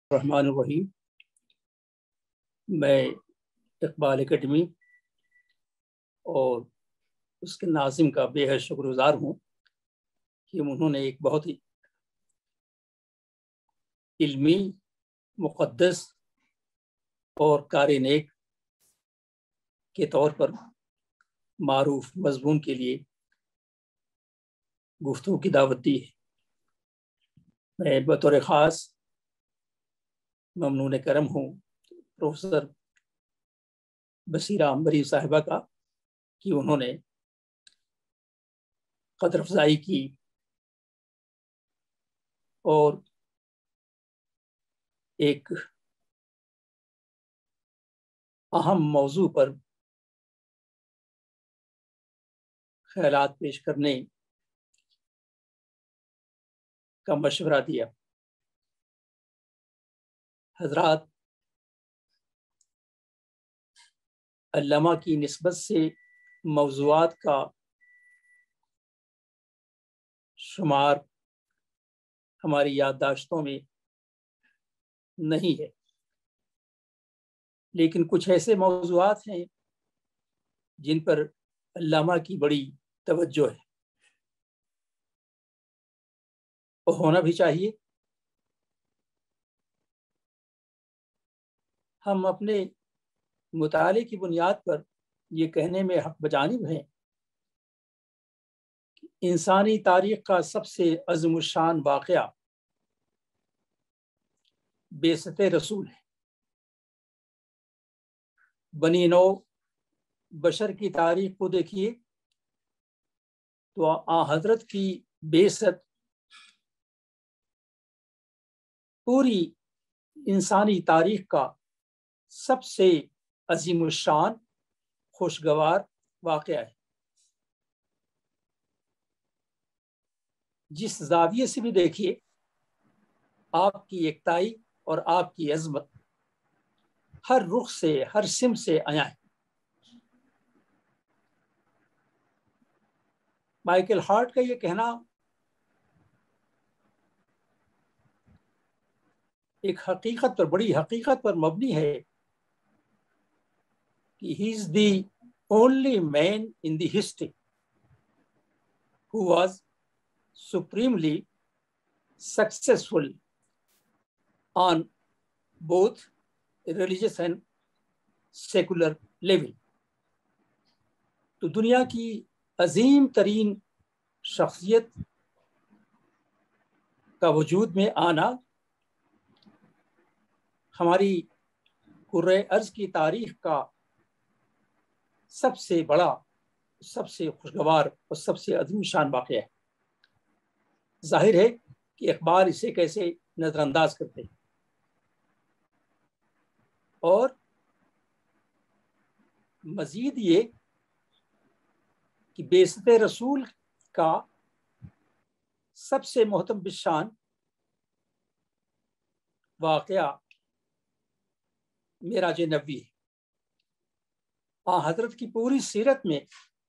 الرحمن الرحیم۔ میں اقبال اکیڈمی اور اس کے ناظم کا بے حد شکر گزار ہوں کہ انہوں نے ایک بہت ہی علمی، مقدس اور کار نیک کے طور پر معروف مضمون کے لیے گفتگو کی دعوت دی ہے۔ میں بطور خاص ممنون کرم ہوں پروفیسر بصیرہ عنبری صاحبہ کا کہ انہوں نے قدر افزائی کی اور ایک اہم موضوع پر خیالات پیش کرنے کا مشورہ دیا۔ حضرات، علامہ کی نسبت سے موضوعات کا شمار ہماری یادداشتوں میں نہیں ہے، لیکن کچھ ایسے موضوعات ہیں جن پر علامہ کی بڑی توجہ ہے اور ہونا بھی چاہیے۔ ہم اپنے مطالعے کی بنیاد پر یہ کہنے میں حق بجانب ہیں کہ انسانی تاریخ کا سب سے عظیم الشان واقعہ بعثت رسول ہے۔ بنی نو بشر کی تاریخ کو دیکھیے تو حضرت کی بعثت پوری انسانی تاریخ کا سب سے عظیم الشان خوشگوار واقعہ ہے۔ جس زاویے سے بھی دیکھیے، آپ کی یکتائی اور آپ کی عظمت ہر رخ سے، ہر سمت سے عیاں ہے۔ مائیکل ہارٹ کا یہ کہنا ایک حقیقت پر، بڑی حقیقت پر مبنی ہے کہ he is the only man in the history who was supremely successful on both religious and secular level۔ تو دنیا کی عظیم ترین شخصیت کا وجود میں آنا ہماری کرۂ ارض کی تاریخ کا سب سے بڑا، سب سے خوشگوار اور سب سے عظیم شان واقعہ ہے۔ ظاہر ہے کہ اخبار اسے کیسے نظر انداز کرتے ہیں، اور مزید یہ کہ بعثت رسول کا سب سے محترم بالشان واقعہ معراج نبوی ہے۔ حضرت کی پوری سیرت میں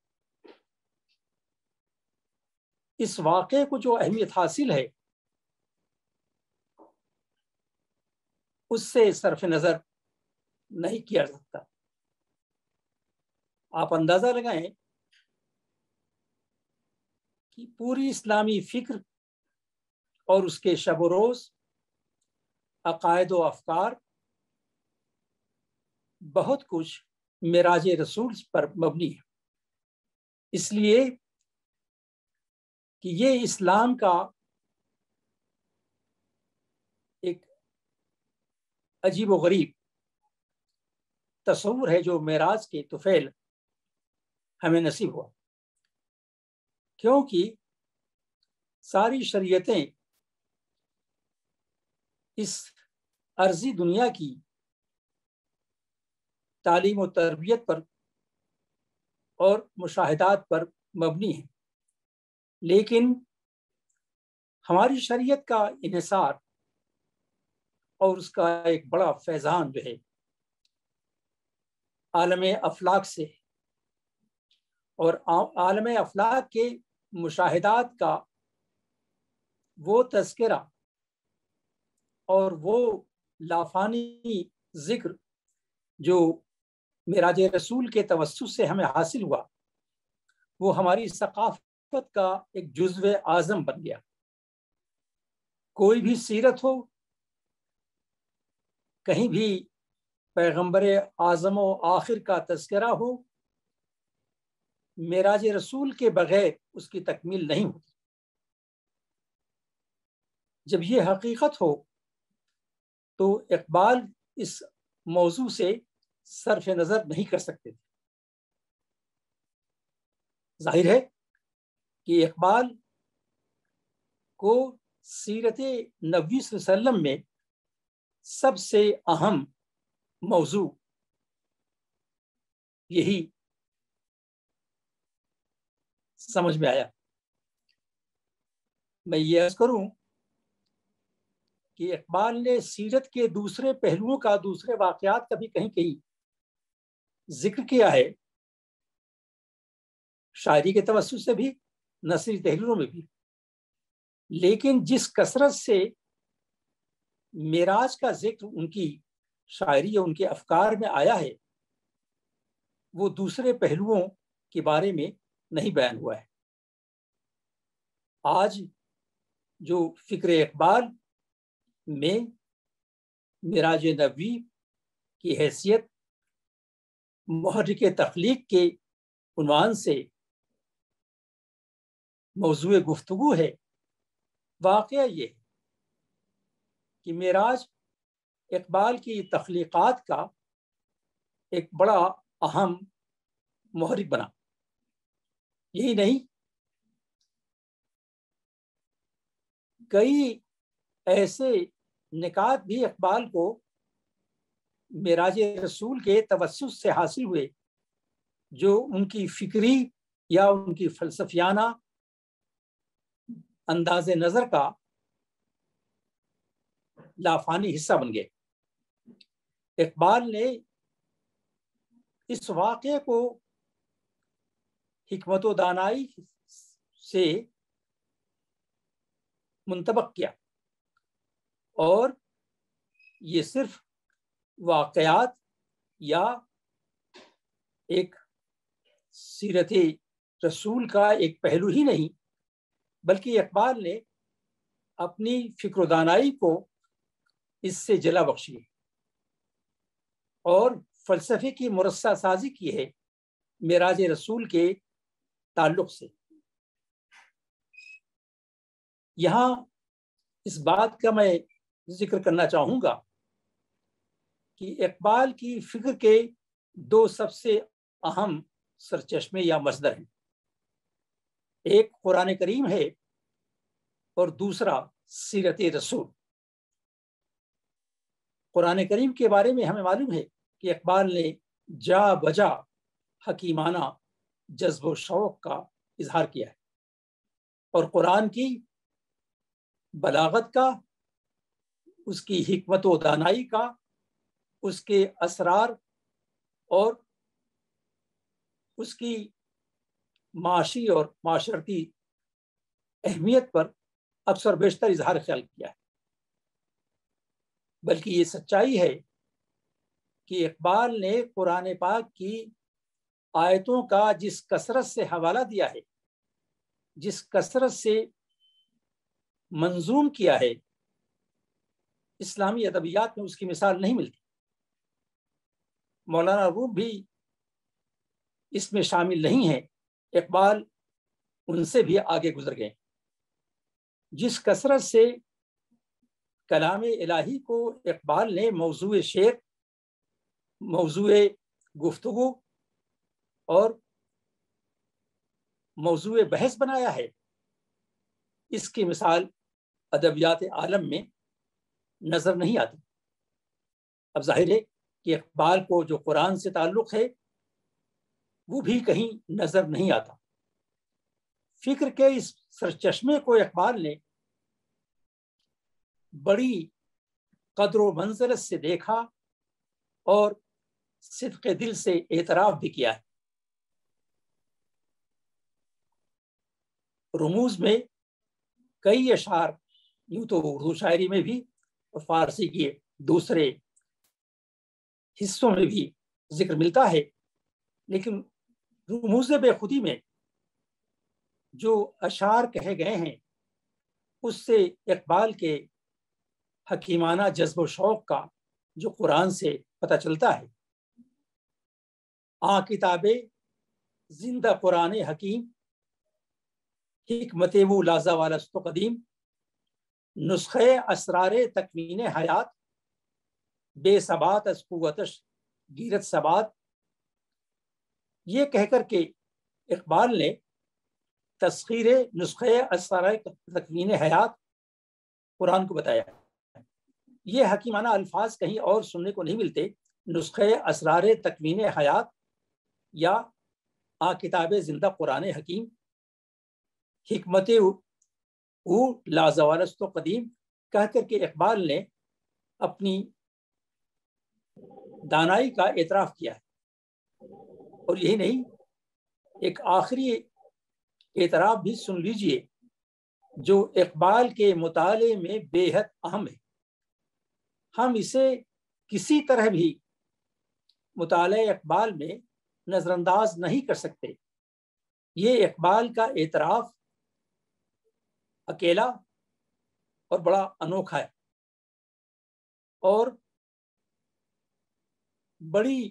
اس واقعے کو جو اہمیت حاصل ہے اس سے صرف نظر نہیں کیا جا سکتا۔ آپ اندازہ لگائیں کہ پوری اسلامی فکر اور اس کے شب و روز، عقائد و افکار، بہت کچھ معراج رسول پر مبنی ہے، اس لیے کہ یہ اسلام کا ایک عجیب و غریب تصور ہے جو معراج کے طفیل ہمیں نصیب ہوا، کیونکہ ساری شریعتیں اس عرضی دنیا کی تعلیم و تربیت پر اور مشاہدات پر مبنی ہیں، لیکن ہماری شریعت کا انحصار اور اس کا ایک بڑا فیضان جو ہے عالم افلاک سے، اور عالم افلاک کے مشاہدات کا وہ تذکرہ اور وہ لافانی ذکر جو معراج رسول کے توسط سے ہمیں حاصل ہوا وہ ہماری ثقافت کا ایک جزو اعظم بن گیا. کوئی بھی سیرت ہو، کہیں بھی پیغمبر اعظم و آخر کا تذکرہ ہو، معراج رسول کے بغیر اس کی تکمیل نہیں ہوتی. جب یہ حقیقت ہو تو اقبال اس موضوع سے صرف نظر نہیں کر سکتے تھے. ظاہر ہے کہ اقبال کو سیرت نبوی صلی اللہ علیہ وسلم میں سب سے اہم موضوع یہی سمجھ میں آیا. میں یہ عرض کروں کہ اقبال نے سیرت کے دوسرے پہلوؤں کا، دوسرے واقعات کا بھی کہیں کہیں ذکر کیا ہے، شاعری کے توسط سے بھی، نثری تحریروں میں بھی. لیکن جس کثرت سے معراج کا ذکر ان کی شاعری یا ان کے افکار میں آیا ہے وہ دوسرے پہلوؤں کے بارے میں نہیں بیان ہوا ہے. آج جو فکر اقبال میں معراج نبوی کی حیثیت محرک تخلیق کے عنوان سے موضوع گفتگو ہے، واقعہ یہ ہے کہ معراج اقبال کی تخلیقات کا ایک بڑا اہم محرک بنا. یہی نہیں، کئی ایسے نکات بھی اقبال کو معراج رسول کے توسط سے حاصل ہوئے جو ان کی فکری یا ان کی فلسفیانہ انداز نظر کا لافانی حصہ بن گئے. اقبال نے اس واقعے کو حکمت و دانائی سے منطبق کیا اور یہ صرف واقعات یا ایک سیرت رسول کا ایک پہلو ہی نہیں، بلکہ اقبال نے اپنی فکر و دانائی کو اس سے جلا بخشی اور فلسفے کی مرصع سازی کی ہے معراج رسول کے تعلق سے. یہاں اس بات کا میں ذکر کرنا چاہوں گا کہ اقبال کی فکر کے دو سب سے اہم سرچشمے یا مصدر ہیں. ایک قرآن کریم ہے اور دوسرا سیرت رسول. قرآن کریم کے بارے میں ہمیں معلوم ہے کہ اقبال نے جا بجا حکیمانہ جذب و شوق کا اظہار کیا ہے اور قرآن کی بلاغت کا، اس کی حکمت و دانائی کا، اس کے اسرار اور اس کی معاشی اور معاشرتی اہمیت پر اکثر بیشتر اظہار خیال کیا ہے. بلکہ یہ سچائی ہے کہ اقبال نے قرآن پاک کی آیتوں کا جس کثرت سے حوالہ دیا ہے، جس کثرت سے منظوم کیا ہے، اسلامی ادبیات میں اس کی مثال نہیں ملتی. مولانا روم بھی اس میں شامل نہیں ہیں، اقبال ان سے بھی آگے گزر گئے. جس کثرت سے کلام الہی کو اقبال نے موضوع شعر، موضوع گفتگو اور موضوع بحث بنایا ہے، اس کی مثال ادبیات عالم میں نظر نہیں آتی. اب ظاہر ہے کہ اقبال کو جو قرآن سے تعلق ہے وہ بھی کہیں نظر نہیں آتا. فکر کے اس سرچشمے کو اقبال نے بڑی قدر و منزلت سے دیکھا اور صدق دل سے اعتراف بھی کیا ہے. رموز میں کئی اشعار، یوں تو اردو شاعری میں بھی اور فارسی کی دوسرے حصوں میں بھی ذکر ملتا ہے، لیکن رموز بے خودی میں جو اشعار کہے گئے ہیں اس سے اقبال کے حکیمانہ جذب و شوق کا جو قرآن سے پتہ چلتا ہے۔ کتاب زندہ قرآن حکیم، حکمت وہ لازہ والست و قدیم، نسخے اسرار تکوین حیات، بے ثبات از قوتش گیرت ثبات۔ یہ کہہ کر کے اقبال نے تسخیر نسخے اسرار تکوین حیات قرآن کو بتایا۔ یہ حکیمانہ الفاظ کہیں اور سننے کو نہیں ملتے۔ نسخے اسرار تکوین حیات یا کتاب زندہ قرآن حکیم، حکمت او لازوالست و قدیم کہہ کر کے اقبال نے اپنی دانائی کا اعتراف کیا ہے۔ اور یہی نہیں، ایک آخری اعتراف بھی سن لیجئے جو اقبال کے مطالعے میں بے حد اہم ہے۔ ہم اسے کسی طرح بھی مطالعہ اقبال میں نظر انداز نہیں کر سکتے۔ یہ اقبال کا اعتراف اکیلا اور بڑا انوکھا ہے، اور بڑی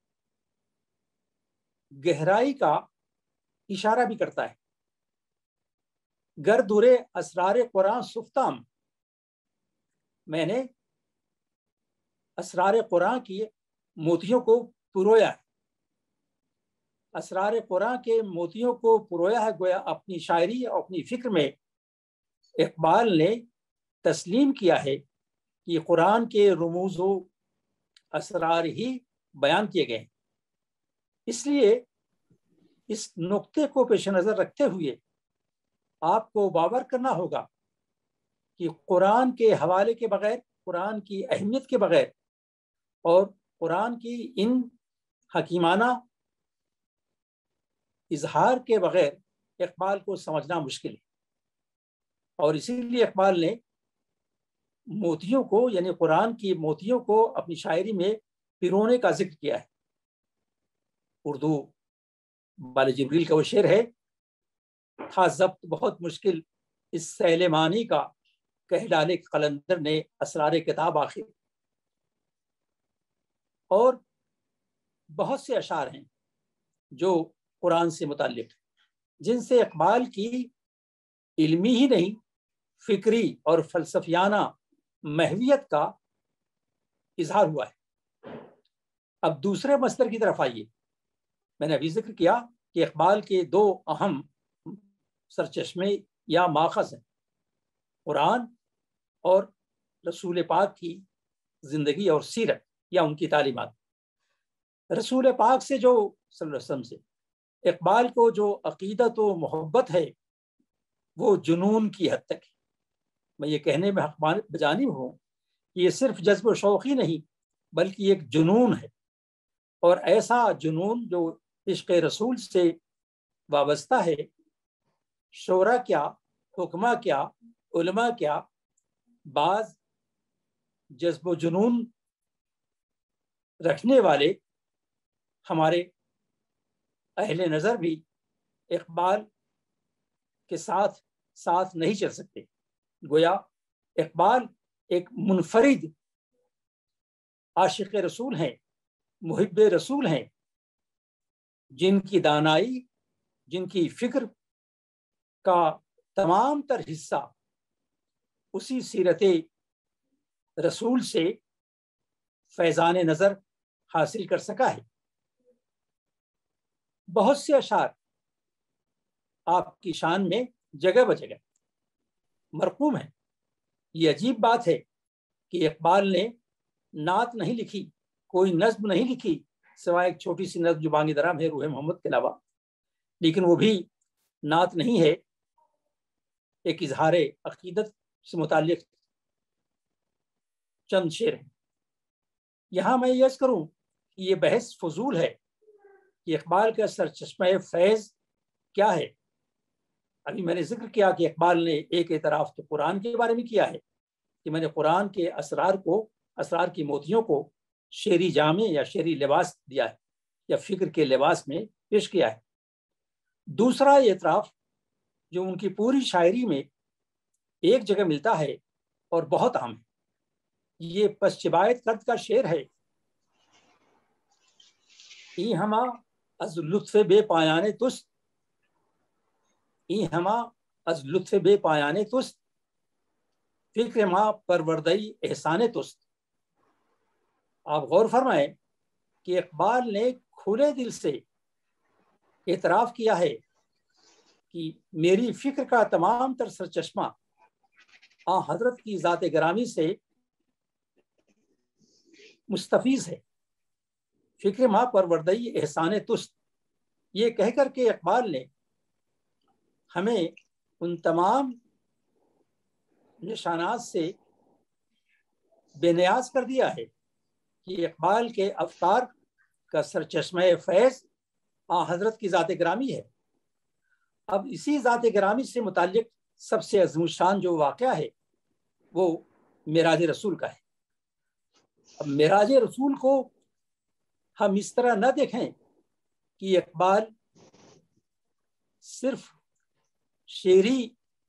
گہرائی کا اشارہ بھی کرتا ہے۔ گر دورے اسرار قرآن سفتام، میں نے اسرار قرآن کی موتیوں کو پرویا ہے۔ اسرار قرآن کے موتیوں کو پرویا ہے، گویا اپنی شاعری اور اپنی فکر میں اقبال نے تسلیم کیا ہے کہ قرآن کے رموز و اسرار ہی بیان کیے گئے ہیں۔ اس لیے اس نقطے کو پیش نظر رکھتے ہوئے آپ کو باور کرنا ہوگا کہ قرآن کے حوالے کے بغیر، قرآن کی اہمیت کے بغیر اور قرآن کی ان حکیمانہ اظہار کے بغیر اقبال کو سمجھنا مشکل ہے۔ اور اسی لیے اقبال نے موتیوں کو، یعنی قرآن کی موتیوں کو اپنی شاعری میں پرونے کا ذکر کیا ہے۔ اردو بال جبریل کا وہ شعر ہے، تھا ضبط بہت مشکل اس سیل معنی کا، کہہ ڈالے قلندر نے اسرار کتاب آخر۔ اور بہت سے اشعار ہیں جو قرآن سے متعلق، جن سے اقبال کی علمی ہی نہیں، فکری اور فلسفیانہ محویت کا اظہار ہوا ہے۔ اب دوسرے مصدر کی طرف آئیے۔ میں نے ابھی ذکر کیا کہ اقبال کے دو اہم سرچشمے یا ماخذ ہیں، قرآن اور رسول پاک کی زندگی اور سیرت یا ان کی تعلیمات۔ رسول پاک سے جو صلی اللہ علیہ وسلم سے اقبال کو جو عقیدت و محبت ہے وہ جنون کی حد تک ہے۔ میں یہ کہنے میں حق بجانب ہوں کہ یہ صرف جذب و شوق ہی نہیں بلکہ ایک جنون ہے، اور ایسا جنون جو عشق رسول سے وابستہ ہے۔ شورا کیا، حکمہ کیا، علماء کیا، بعض جذب و جنون رکھنے والے ہمارے اہل نظر بھی اقبال کے ساتھ ساتھ نہیں چل سکتے۔ گویا اقبال ایک منفرد عاشق رسول ہیں، محب رسول ہیں، جن کی دانائی، جن کی فکر کا تمام تر حصہ اسی سیرت رسول سے فیضان نظر حاصل کر سکا ہے۔ بہت سے اشعار آپ کی شان میں جگہ بجگہ مرقوم ہیں۔ یہ عجیب بات ہے کہ اقبال نے نعت نہیں لکھی، کوئی نظم نہیں لکھی، سوائے ایک چھوٹی سی نظم جو بانگ درام ہے روح محمد کے علاوہ، لیکن وہ بھی نعت نہیں ہے، ایک اظہار عقیدت سے متعلق چند شعر ہیں۔ یہاں میں یہ کروں کہ یہ بحث فضول ہے کہ اقبال کا سرچشمہ فیض کیا ہے۔ ابھی میں نے ذکر کیا کہ اقبال نے ایک اعتراف تو قرآن کے بارے میں کیا ہے کہ میں نے قرآن کے اسرار کو اسرار کی موتیوں کو شعری جامے یا شعری لباس دیا ہے یا فکر کے لباس میں پیش کیا ہے۔ دوسرا اعتراف جو ان کی پوری شاعری میں ایک جگہ ملتا ہے اور بہت عام ہے، یہ پسچبایت کرد کا شعر ہے، ای ہما از لطف بے پایانے تست، ای ہما از لطف بے پایانے تست، فکر ما پروردئی احسان تست۔ آپ غور فرمائیں کہ اقبال نے کھلے دل سے اعتراف کیا ہے کہ میری فکر کا تمام تر سرچشمہ آن حضرت کی ذات گرامی سے مستفیض ہے، فکر ما پروردئی احسان تست۔ یہ کہہ کر کے اقبال نے ہمیں ان تمام نشانات سے بے نیاز کر دیا ہے کہ اقبال کے افکار کا سرچشمہ فیض آن حضرت کی ذات گرامی ہے۔ اب اسی ذات گرامی سے متعلق سب سے عظیم الشان جو واقعہ ہے وہ معراج رسول کا ہے۔ اب معراج رسول کو ہم اس طرح نہ دیکھیں کہ اقبال صرف شعری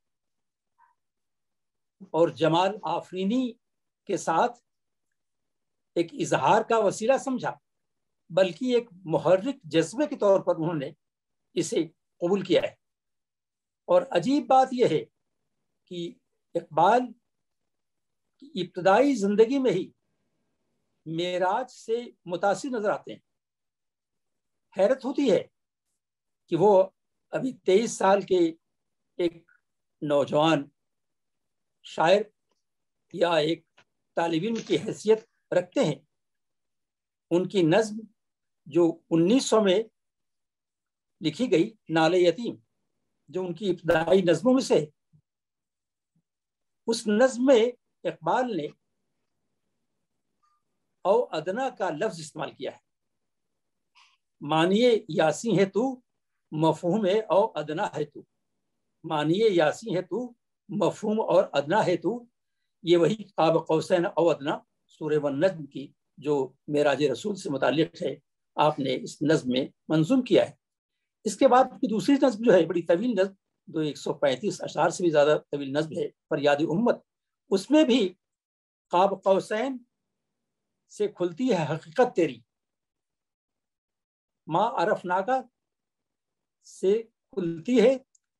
اور جمال آفرینی کے ساتھ ایک اظہار کا وسیلہ سمجھا، بلکہ ایک محرک جذبے کے طور پر انہوں نے اسے قبول کیا ہے۔ اور عجیب بات یہ ہے کہ اقبال کی ابتدائی زندگی میں ہی معراج سے متاثر نظر آتے ہیں۔ حیرت ہوتی ہے کہ وہ ابھی 23 سال کے ایک نوجوان شاعر یا ایک طالب علم کی حیثیت رکھتے ہیں۔ ان کی نظم جو 1900 میں لکھی گئی نالے یتیم، جو ان کی ابتدائی نظموں میں سے، اس نظم میں اقبال نے او ادنا کا لفظ استعمال کیا ہے۔ مانیے یاسی ہے تو، مفہوم ہے او ادنا ہے تو، مانیے یاسی ہے تو، مفہوم اور ادنا ہے تو، یہ وہی قاب قوسین او ادنا سورہ والنجم کی جو معراج رسول سے متعلق ہے، آپ نے اس نظم میں منظوم کیا ہے۔ اس کے بعد کی دوسری نظم جو ہے بڑی طویل نظم، جو 135 اشعار سے بھی زیادہ طویل نظم ہے، فریاد امت، اس میں بھی قاب قوسین سے کھلتی ہے حقیقت تیری، ما عرفناکا سے کھلتی ہے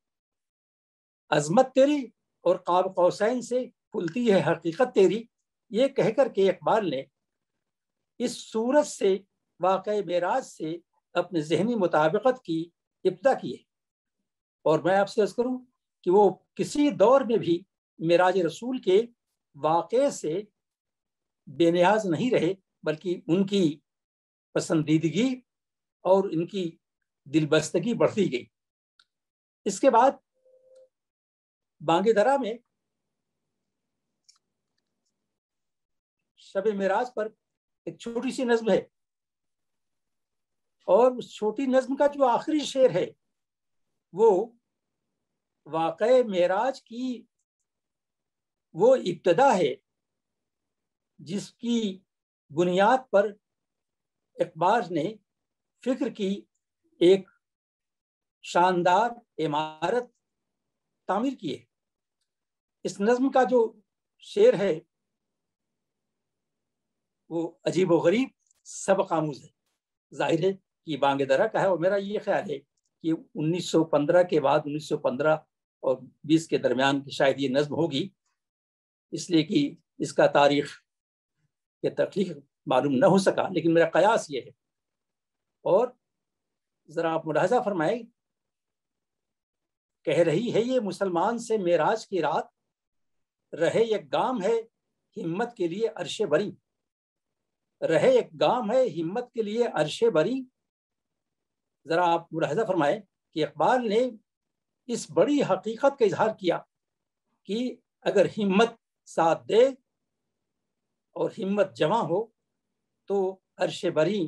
عظمت تیری، اور قاب قوسین سے کھلتی ہے حقیقت تیری۔ یہ کہہ کر کے اقبال نے اس صورت سے واقع معراج سے اپنے ذہنی مطابقت کی ابتدا کی ہے۔ اور میں آپ سے عرض کروں کہ وہ کسی دور میں بھی معراج رسول کے واقعے سے بے نیاز نہیں رہے، بلکہ ان کی پسندیدگی اور ان کی دلبستگی بڑھتی گئی۔ اس کے بعد بانگ درا میں شب معراج پر ایک چھوٹی سی نظم ہے، اور اس چھوٹی نظم کا جو آخری شعر ہے وہ واقع معراج کی وہ ابتدا ہے جس کی بنیاد پر اقبال نے فکر کی ایک شاندار عمارت تعمیر کی ہے۔ اس نظم کا جو شعر ہے وہ عجیب و غریب سبق آموز ہے۔ ظاہر ہے کہ بانگ درا کا ہے، اور میرا یہ خیال ہے کہ 1915 کے بعد 1915 اور 20 کے درمیان کی شاید یہ نظم ہوگی، اس لیے کہ اس کا تاریخ کے تخلیق معلوم نہ ہو سکا، لیکن میرا قیاس یہ ہے۔ اور ذرا آپ ملاحظہ فرمائیں، کہہ رہی ہے یہ مسلمان سے معراج کی رات، رہے ایک گام ہے ہمت کے لیے عرش بری، رہے ایک گام ہے ہمت کے لیے عرش بری۔ ذرا آپ ملاحظہ فرمائیں کہ اقبال نے اس بڑی حقیقت کا اظہار کیا کہ اگر ہمت ساتھ دے اور ہمت جمع ہو تو عرش بری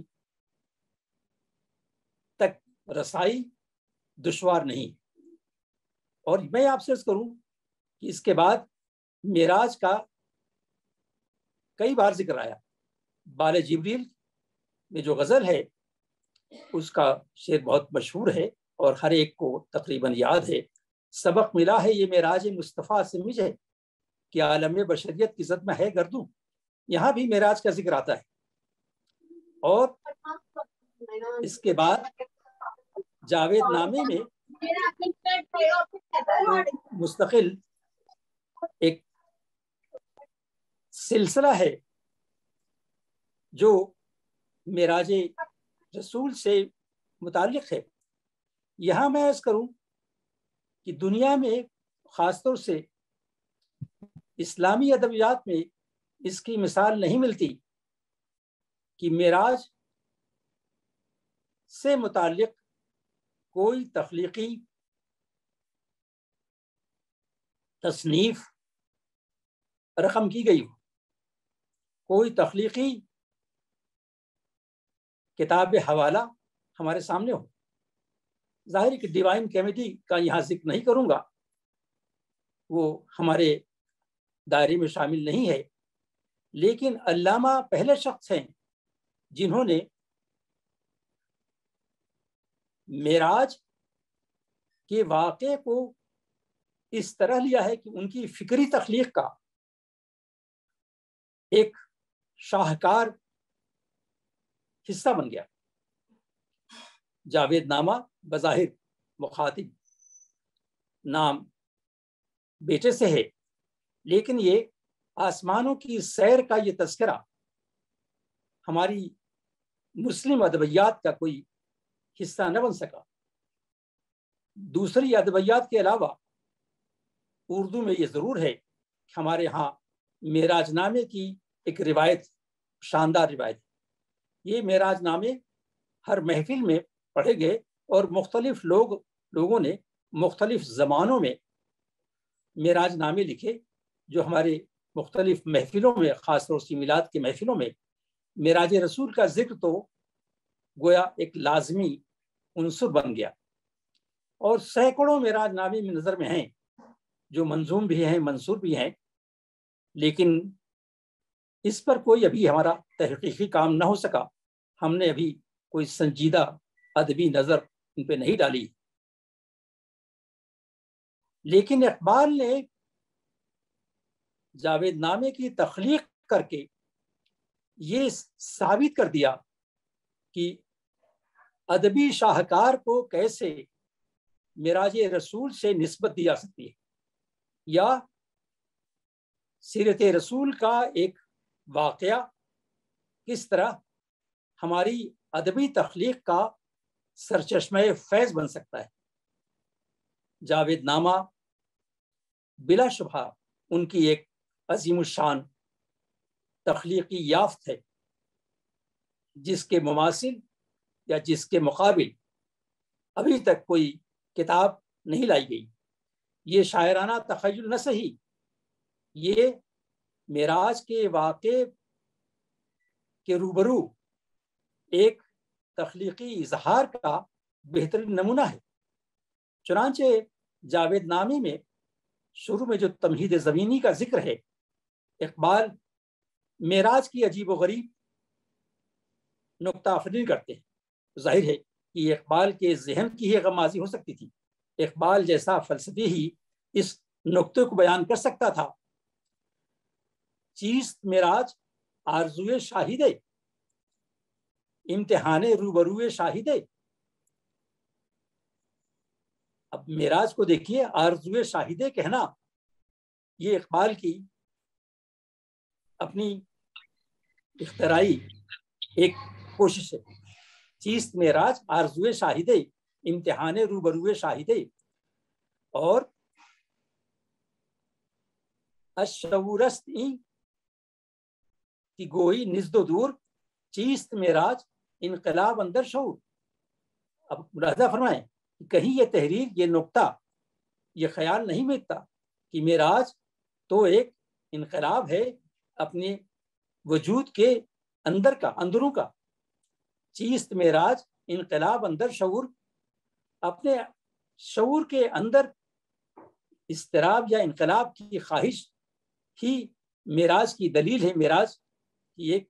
تک رسائی دشوار نہیں۔ اور میں آپ سے عرض کروں کہ اس کے بعد معراج کا کئی بار ذکر آیا. بال جبریل میں جو غزل ہے اس کا شعر بہت مشہور ہے اور ہر ایک کو تقریباً یاد ہے. سبق ملا ہے یہ معراج مصطفیٰ سے مجھے کہ عالم بشریت کی زد میں ہے گردوں. یہاں بھی معراج کا ذکر آتا ہے. اور اس کے بعد جاوید نامے میں مستقل ایک سلسلہ ہے جو معراج رسول سے متعلق ہے. یہاں میں عرض کروں کہ دنیا میں خاص طور سے اسلامی ادبیات میں اس کی مثال نہیں ملتی کہ معراج سے متعلق کوئی تخلیقی تصنیف رقم کی گئی ہو، کوئی تخلیقی کتاب حوالہ ہمارے سامنے ہو. ظاہر ہے کہ ڈیوائن کیمیڈی کا یہاں ذکر نہیں کروں گا، وہ ہمارے دائرے میں شامل نہیں ہے. لیکن علامہ پہلے شخص ہیں جنہوں نے معراج کے واقعے کو اس طرح لیا ہے کہ ان کی فکری تخلیق کا ایک شاہکار حصہ بن گیا. جاوید نامہ بظاہر مخاطب نام بیٹے سے ہے، لیکن یہ آسمانوں کی سیر کا یہ تذکرہ ہماری مسلم ادبیات کا کوئی حصہ نہ بن سکا. دوسری ادبیات کے علاوہ اردو میں یہ ضرور ہے کہ ہمارے ہاں معراج نامے کی ایک روایت، شاندار روایت. یہ معراج نامے ہر محفل میں پڑھے گئے اور مختلف لوگوں نے مختلف زمانوں میں معراج نامے لکھے جو ہمارے مختلف محفلوں میں، خاص طور سے میلاد کے محفلوں میں معراج رسول کا ذکر تو گویا ایک لازمی عنصر بن گیا. اور سینکڑوں معراج نامے میں نظر میں ہیں جو منظوم بھی ہیں، منثور بھی ہیں، لیکن اس پر کوئی ابھی ہمارا تحقیقی کام نہ ہو سکا. ہم نے ابھی کوئی سنجیدہ ادبی نظر ان پہ نہیں ڈالی. لیکن اقبال نے جاوید نامے کی تخلیق کر کے یہ ثابت کر دیا کہ ادبی شاہکار کو کیسے معراج رسول سے نسبت دی جا سکتی ہے، یا سیرت رسول کا ایک واقعہ کس طرح ہماری ادبی تخلیق کا سرچشمہ فیض بن سکتا ہے. جاوید نامہ بلا شبہ ان کی ایک عظیم الشان تخلیقی یافت ہے جس کے مماثل یا جس کے مقابل ابھی تک کوئی کتاب نہیں لائی گئی. یہ شاعرانہ تخیل نہ صحیح، یہ معراج کے واقعے کے روبرو ایک تخلیقی اظہار کا بہترین نمونہ ہے. چنانچہ جاوید نامے میں شروع میں جو تمہید زمینی کا ذکر ہے، اقبال معراج کی عجیب و غریب نکتہ افرین کرتے ہیں. ظاہر ہے کہ یہ اقبال کے ذہن کی ہی غمازی ہو سکتی تھی. اقبال جیسا فلسفی ہی اس نکتے کو بیان کر سکتا تھا. چیست معراج آرزوئے شاہدے، امتحان روبروئے شاہدے. اب معراج کو دیکھیے، آرزوئے شاہدے کہنا یہ اقبال کی اپنی اختراعی ایک کوشش ہے. چیست معراج آرزوئے شاہدے، امتحان روبروئے شاہدے. اور اشعورست این کی گوئی نزد و دور، چیست معراج انقلاب اندر شعور. اب ملاحظہ فرمائیں کہ کہیں یہ تحریر، یہ نقطہ، یہ خیال نہیں ملتا کہ معراج تو ایک انقلاب ہے اپنے وجود کے اندر کا، اندروں کا. چیست معراج انقلاب اندر شعور، اپنے شعور کے اندر اضطراب یا انقلاب کی خواہش ہی معراج کی دلیل ہے، معراج کی ایک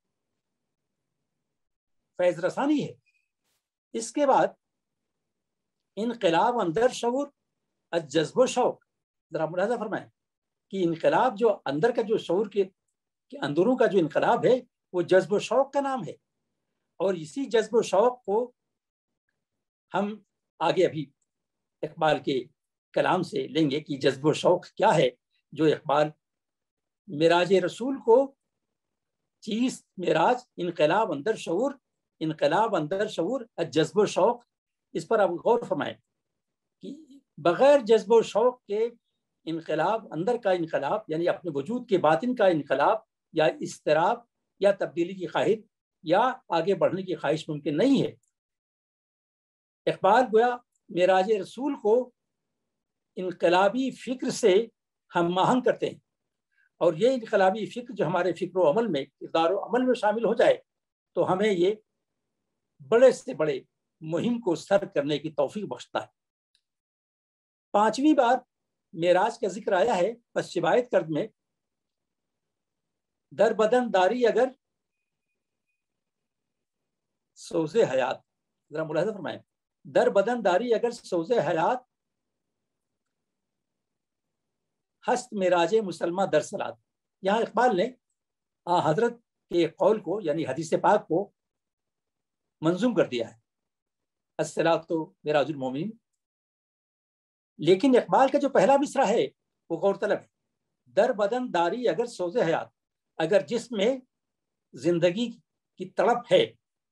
فیض رسانی ہے۔ اس کے بعد انقلاب اندر شعور الجذب و شوق، ذرا ملاحظہ فرمائیں کہ انقلاب جو اندر کا جو شعور کے اندروں کا جو انقلاب ہے وہ جذب و شوق کا نام ہے، اور اسی جذب و شوق کو ہم آگے ابھی اقبال کے کلام سے لیں گے کہ جذب و شوق کیا ہے، جو اقبال معراج رسول کو چیز معراج انقلاب اندر شعور، انقلاب اندر شعور جذب و شوق، اس پر آپ غور فرمائیں کہ بغیر جذب و شوق کے انقلاب، اندر کا انقلاب یعنی اپنے وجود کے باطن کا انقلاب یا اضطراب یا تبدیلی کی خواہش یا آگے بڑھنے کی خواہش ممکن نہیں ہے۔ اقبال گویا معراج رسول کو انقلابی فکر سے ہم آہنگ کرتے ہیں، اور یہ انقلابی فکر جو ہمارے فکر و عمل میں، کردار و عمل میں شامل ہو جائے تو ہمیں یہ بڑے سے بڑے مہم کو سر کرنے کی توفیق بخشتا ہے۔ 5ویں بار معراج کا ذکر آیا ہے پس شبایت کرد میں، در بدن داری اگر سوز حیات، ذرا ملاحظہ فرمائیں، در بدن داری اگر سوز حیات، ہست معراج مسلمہ در صلات۔ یہاں اقبال نے حضرت کے قول کو یعنی حدیث پاک کو منظوم کر دیا ہے، الصلاۃ معراج المومنین، لیکن اقبال کا جو پہلا مصرع ہے وہ غور طلب ہے، در بدن داری اگر سوز حیات، اگر جسم میں زندگی کی تڑپ ہے،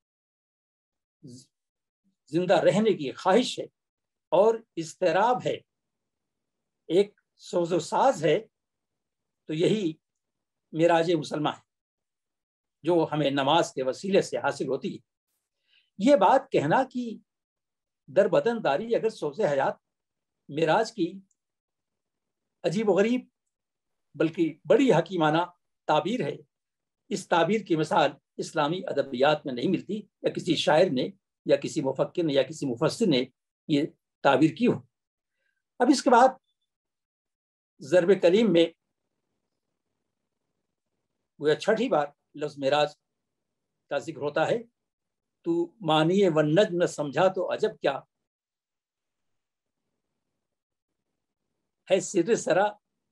زندہ رہنے کی خواہش ہے اور اضطراب ہے، ایک سوز و ساز ہے، تو یہی معراج مسلمہ ہے جو ہمیں نماز کے وسیلے سے حاصل ہوتی ہے۔ یہ بات کہنا کہ در بدن داری اگر سوز حیات معراج کی عجیب و غریب بلکہ بڑی حکیمانہ تعبیر ہے، اس تعبیر کی مثال اسلامی ادبیات میں نہیں ملتی، یا کسی شاعر نے یا کسی مفکر نے یا کسی مفسر نے یہ تعبیر کی ہو۔ اب اس کے بعد ضرب کلیم میں وہ 6ٹھی بار لفظ معراج کا ذکر ہوتا ہے، تو معنی و نجم نہ سمجھا تو عجب کیا ہے سر سرا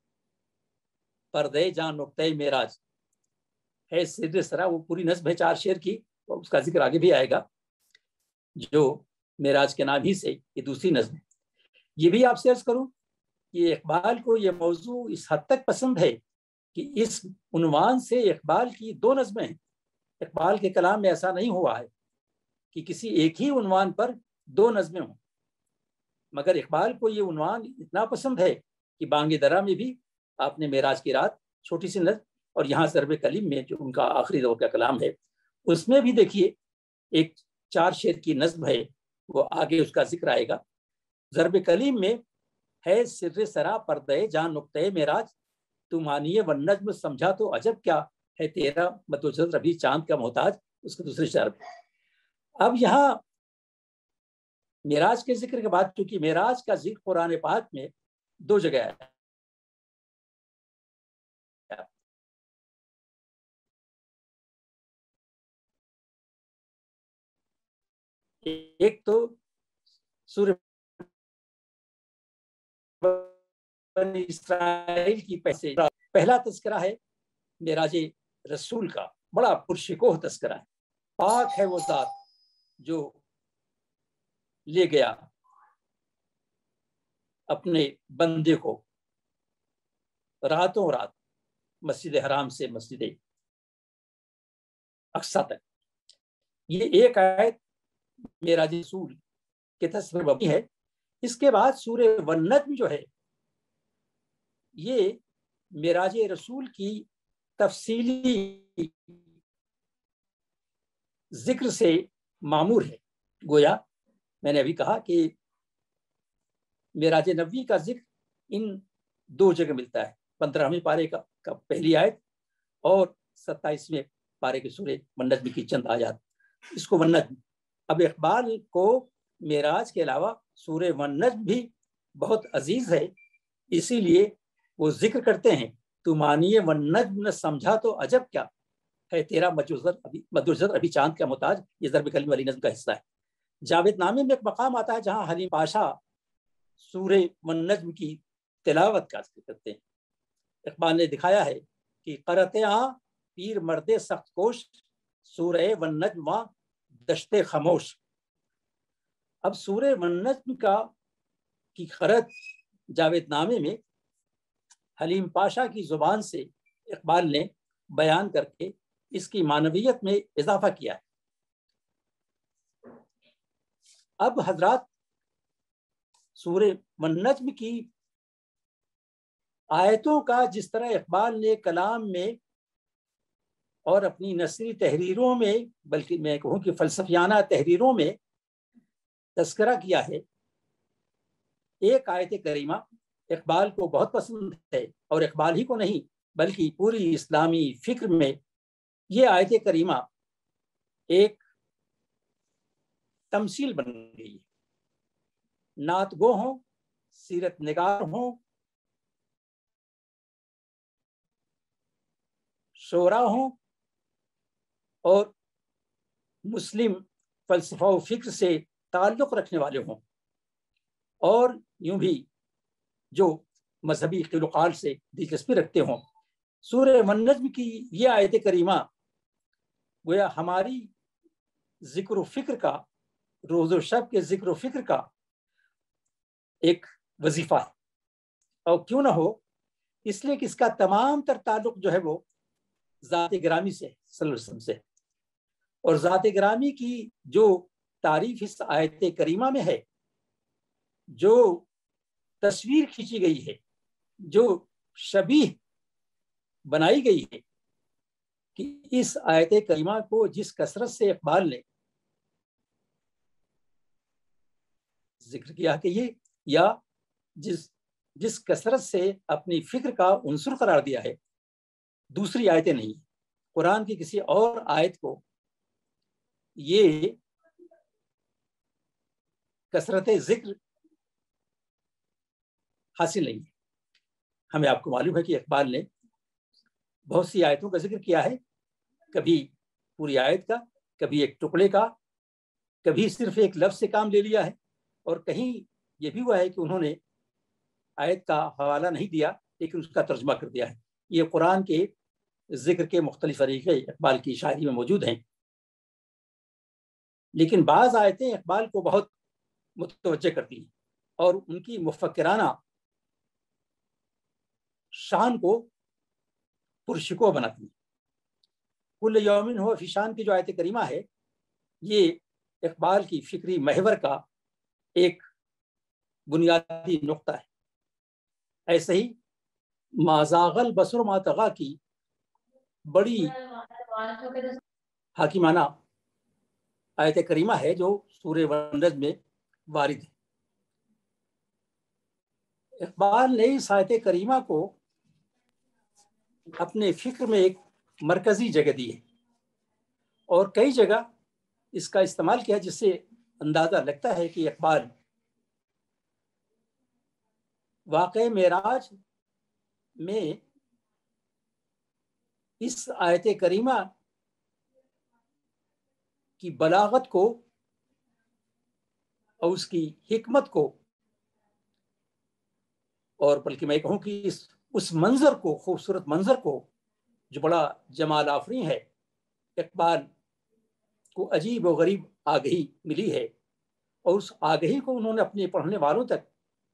پردے جان نقطۂ معراج، ہے سر سرا، وہ پوری نظم ہے 4 شعر کی، اور اس کا ذکر آگے بھی آئے گا، جو معراج کے نام ہی سے یہ دوسری نظم ہے۔ یہ بھی آپ سے عرض کروں کہ اقبال کو یہ موضوع اس حد تک پسند ہے کہ اس عنوان سے اقبال کی 2 نظمیں ہیں۔ اقبال کے کلام میں ایسا نہیں ہوا ہے کہ کسی ایک ہی عنوان پر 2 نظمیں ہوں، مگر اقبال کو یہ عنوان اتنا پسند ہے کہ بانگ درا میں بھی آپ نے معراج کی رات چھوٹی سی نظم، اور یہاں ضرب کلیم میں جو ان کا آخری دور کا کلام ہے اس میں بھی دیکھیے ایک 4 شعر کی نظم ہے، وہ آگے اس کا ذکر آئے گا۔ ضرب کلیم میں ہے سر سرا پردے جان نقطۂ معراج، تو مانیے و نجم سمجھا تو عجب کیا ہے تیرا مدوجہ ربی چاند کا محتاج، اس کے دوسرے شعر۔ اب یہاں معراج کے ذکر کے بعد، چونکہ معراج کا ذکر قرآن پاک میں 2 جگہ ہے، ایک تو سورہ بنی اسرائیل کی پہلا تذکرہ ہے معراج رسول کا، بڑا پرشکوہ تذکرہ ہے، پاک ہے وہ ذات جو لے گیا اپنے بندے کو راتوں رات مسجد حرام سے مسجد اقصیٰ تک۔ یہ ایک آیت معراج رسول کے تذکرے مبنی ہے۔ اس کے بعد سورہ والنجم جو ہے یہ معراج رسول کی تفصیلی ذکر سے معمور ہے۔ گویا میں نے ابھی کہا کہ معراج نبوی کا ذکر ان 2 جگہ ملتا ہے، 15ویں پارے کا پہلی آیت اور 27ویں پارے کے سورہ والنجم کی چند آیات، اس کو والنجم۔ اب اقبال کو معراج کے علاوہ سورہ والنجم بھی بہت عزیز ہے، اسی لیے وہ ذکر کرتے ہیں، تو مانیے والنجم نہ سمجھا تو عجب کیا ہے تیرا مدرزر ابھی چاند کا محتاج، یہ ضرب کلمی والی نظم کا حصہ ہے۔ جاوید نامے میں ایک مقام آتا ہے جہاں حلیم پاشا سورہ والنجم کی تلاوت کا ذکر کرتے ہیں۔ اقبال نے دکھایا ہے کہ قرأتے پیر مرد سخت کوش، سورہ والنجم دشت خاموش۔ اب سورہ والنجم کی قرأت جاوید نامے میں حلیم پاشا کی زبان سے اقبال نے بیان کر کے اس کی معنویت میں اضافہ کیا ہے۔ اب حضرات سورہ والنجم کی آیتوں کا جس طرح اقبال نے کلام میں اور اپنی نثری تحریروں میں، بلکہ میں کہوں کہ فلسفیانہ تحریروں میں تذکرہ کیا ہے، ایک آیت کریمہ اقبال کو بہت پسند ہے، اور اقبال ہی کو نہیں بلکہ پوری اسلامی فکر میں یہ آیت کریمہ ایک تمثیل بن گئی ہے۔ نعت گو ہوں، سیرت نگار ہوں، شعرا ہوں، اور مسلم فلسفہ و فکر سے تعلق رکھنے والے ہوں، اور یوں بھی جو مذہبی قیل و قال سے دلچسپی رکھتے ہوں، سورہ والنجم کی یہ آیت کریمہ گویا ہماری ذکر و فکر کا، روز و شب کے ذکر و فکر کا ایک وظیفہ ہے، اور کیوں نہ ہو اس لیے کہ اس کا تمام تر تعلق جو ہے وہ ذات گرامی سے صلی اللہ علیہ وسلم سے، اور ذات گرامی کی جو تعریف اس آیت کریمہ میں ہے، جو تصویر کھینچی گئی ہے، جو شبیہ بنائی گئی ہے، کہ اس آیت کریمہ کو جس کثرت سے اقبال نے ذکر کیا کہ یہ، یا جس کثرت سے اپنی فکر کا عنصر قرار دیا ہے، دوسری آیتیں نہیں، قرآن کی کسی اور آیت کو یہ کثرت ذکر حاصل نہیں ہے۔ ہمیں آپ کو معلوم ہے کہ اقبال نے بہت سی آیتوں کا ذکر کیا ہے، کبھی پوری آیت کا، کبھی ایک ٹکڑے کا، کبھی صرف ایک لفظ سے کام لے لیا ہے، اور کہیں یہ بھی ہوا ہے کہ انہوں نے آیت کا حوالہ نہیں دیا لیکن اس کا ترجمہ کر دیا ہے۔ یہ قرآن کے ذکر کے مختلف طریقے اقبال کی شاعری میں موجود ہیں، لیکن بعض آیتیں اقبال کو بہت متوجہ کرتی ہیں اور ان کی مفکرانہ شان کو پرشکوہ بناتی ہیں۔ کل یومن ہو فی شان کی جو آیت کریمہ ہے، یہ اقبال کی فکری محور کا ایک بنیادی نقطہ ہے۔ ایسے ہی ما زاغ البصر ما طغی کی بڑی حاکمانہ آیت کریمہ ہے جو سورہ والنجم میں وارد ہے۔ اقبال نے اس آیت کریمہ کو اپنے فکر میں ایک مرکزی جگہ دی ہے، اور کئی جگہ اس کا استعمال کیا، جس سے اندازہ لگتا ہے کہ اقبال واقع معراج میں اس آیت کریمہ کی بلاغت کو اور اس کی حکمت کو، اور بلکہ میں کہوں کہ اس منظر کو، خوبصورت منظر کو جو بڑا جمال آفریں ہے، اقبال کو عجیب و غریب آگہی ملی ہے، اور اس آگہی کو انہوں نے اپنے پڑھنے والوں تک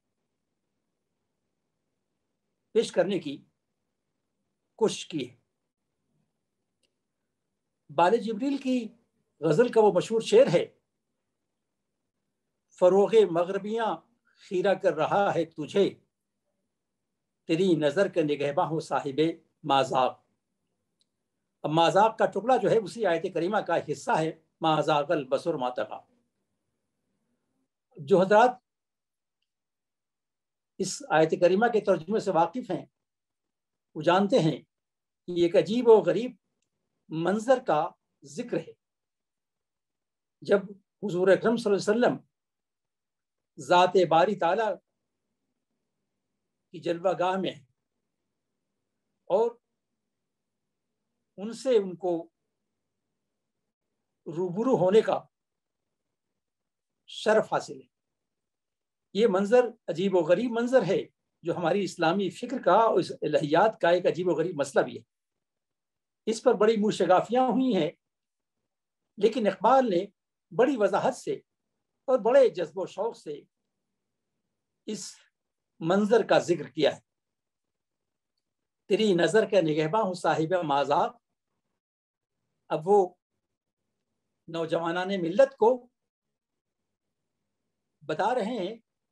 پیش کرنے کی کوشش کی ہے۔ بال جبریل کی غزل کا وہ مشہور شعر ہے، فروغ مغربیاں خیرہ کر رہا ہے تجھے، تیری نظر کا نگہباں ہو صاحب مازاغ۔ اب مازاغ کا ٹکڑا جو ہے اسی آیت کریمہ کا حصہ ہے، ما زاغ البصر ما طغی۔ جو حضرات اس آیت کریمہ کے ترجمے سے واقف ہیں وہ جانتے ہیں کہ یہ ایک عجیب و غریب منظر کا ذکر ہے، جب حضور اکرم صلی اللہ علیہ وسلم ذات باری تعالیٰ کی جلوہ گاہ میں، اور ان سے ان کو روبرو ہونے کا شرف حاصل ہے۔ یہ منظر عجیب و غریب منظر ہے جو ہماری اسلامی فکر کا اور الہیات کا ایک عجیب و غریب مسئلہ بھی ہے۔ اس پر بڑی موشگافیاں ہوئی ہیں، لیکن اقبال نے بڑی وضاحت سے اور بڑے جذب و شوق سے اس منظر کا ذکر کیا ہے۔ تیری نظر کا نگہباں ہوں صاحب مازاق، اب وہ نوجوانان ملت کو بتا رہے ہیں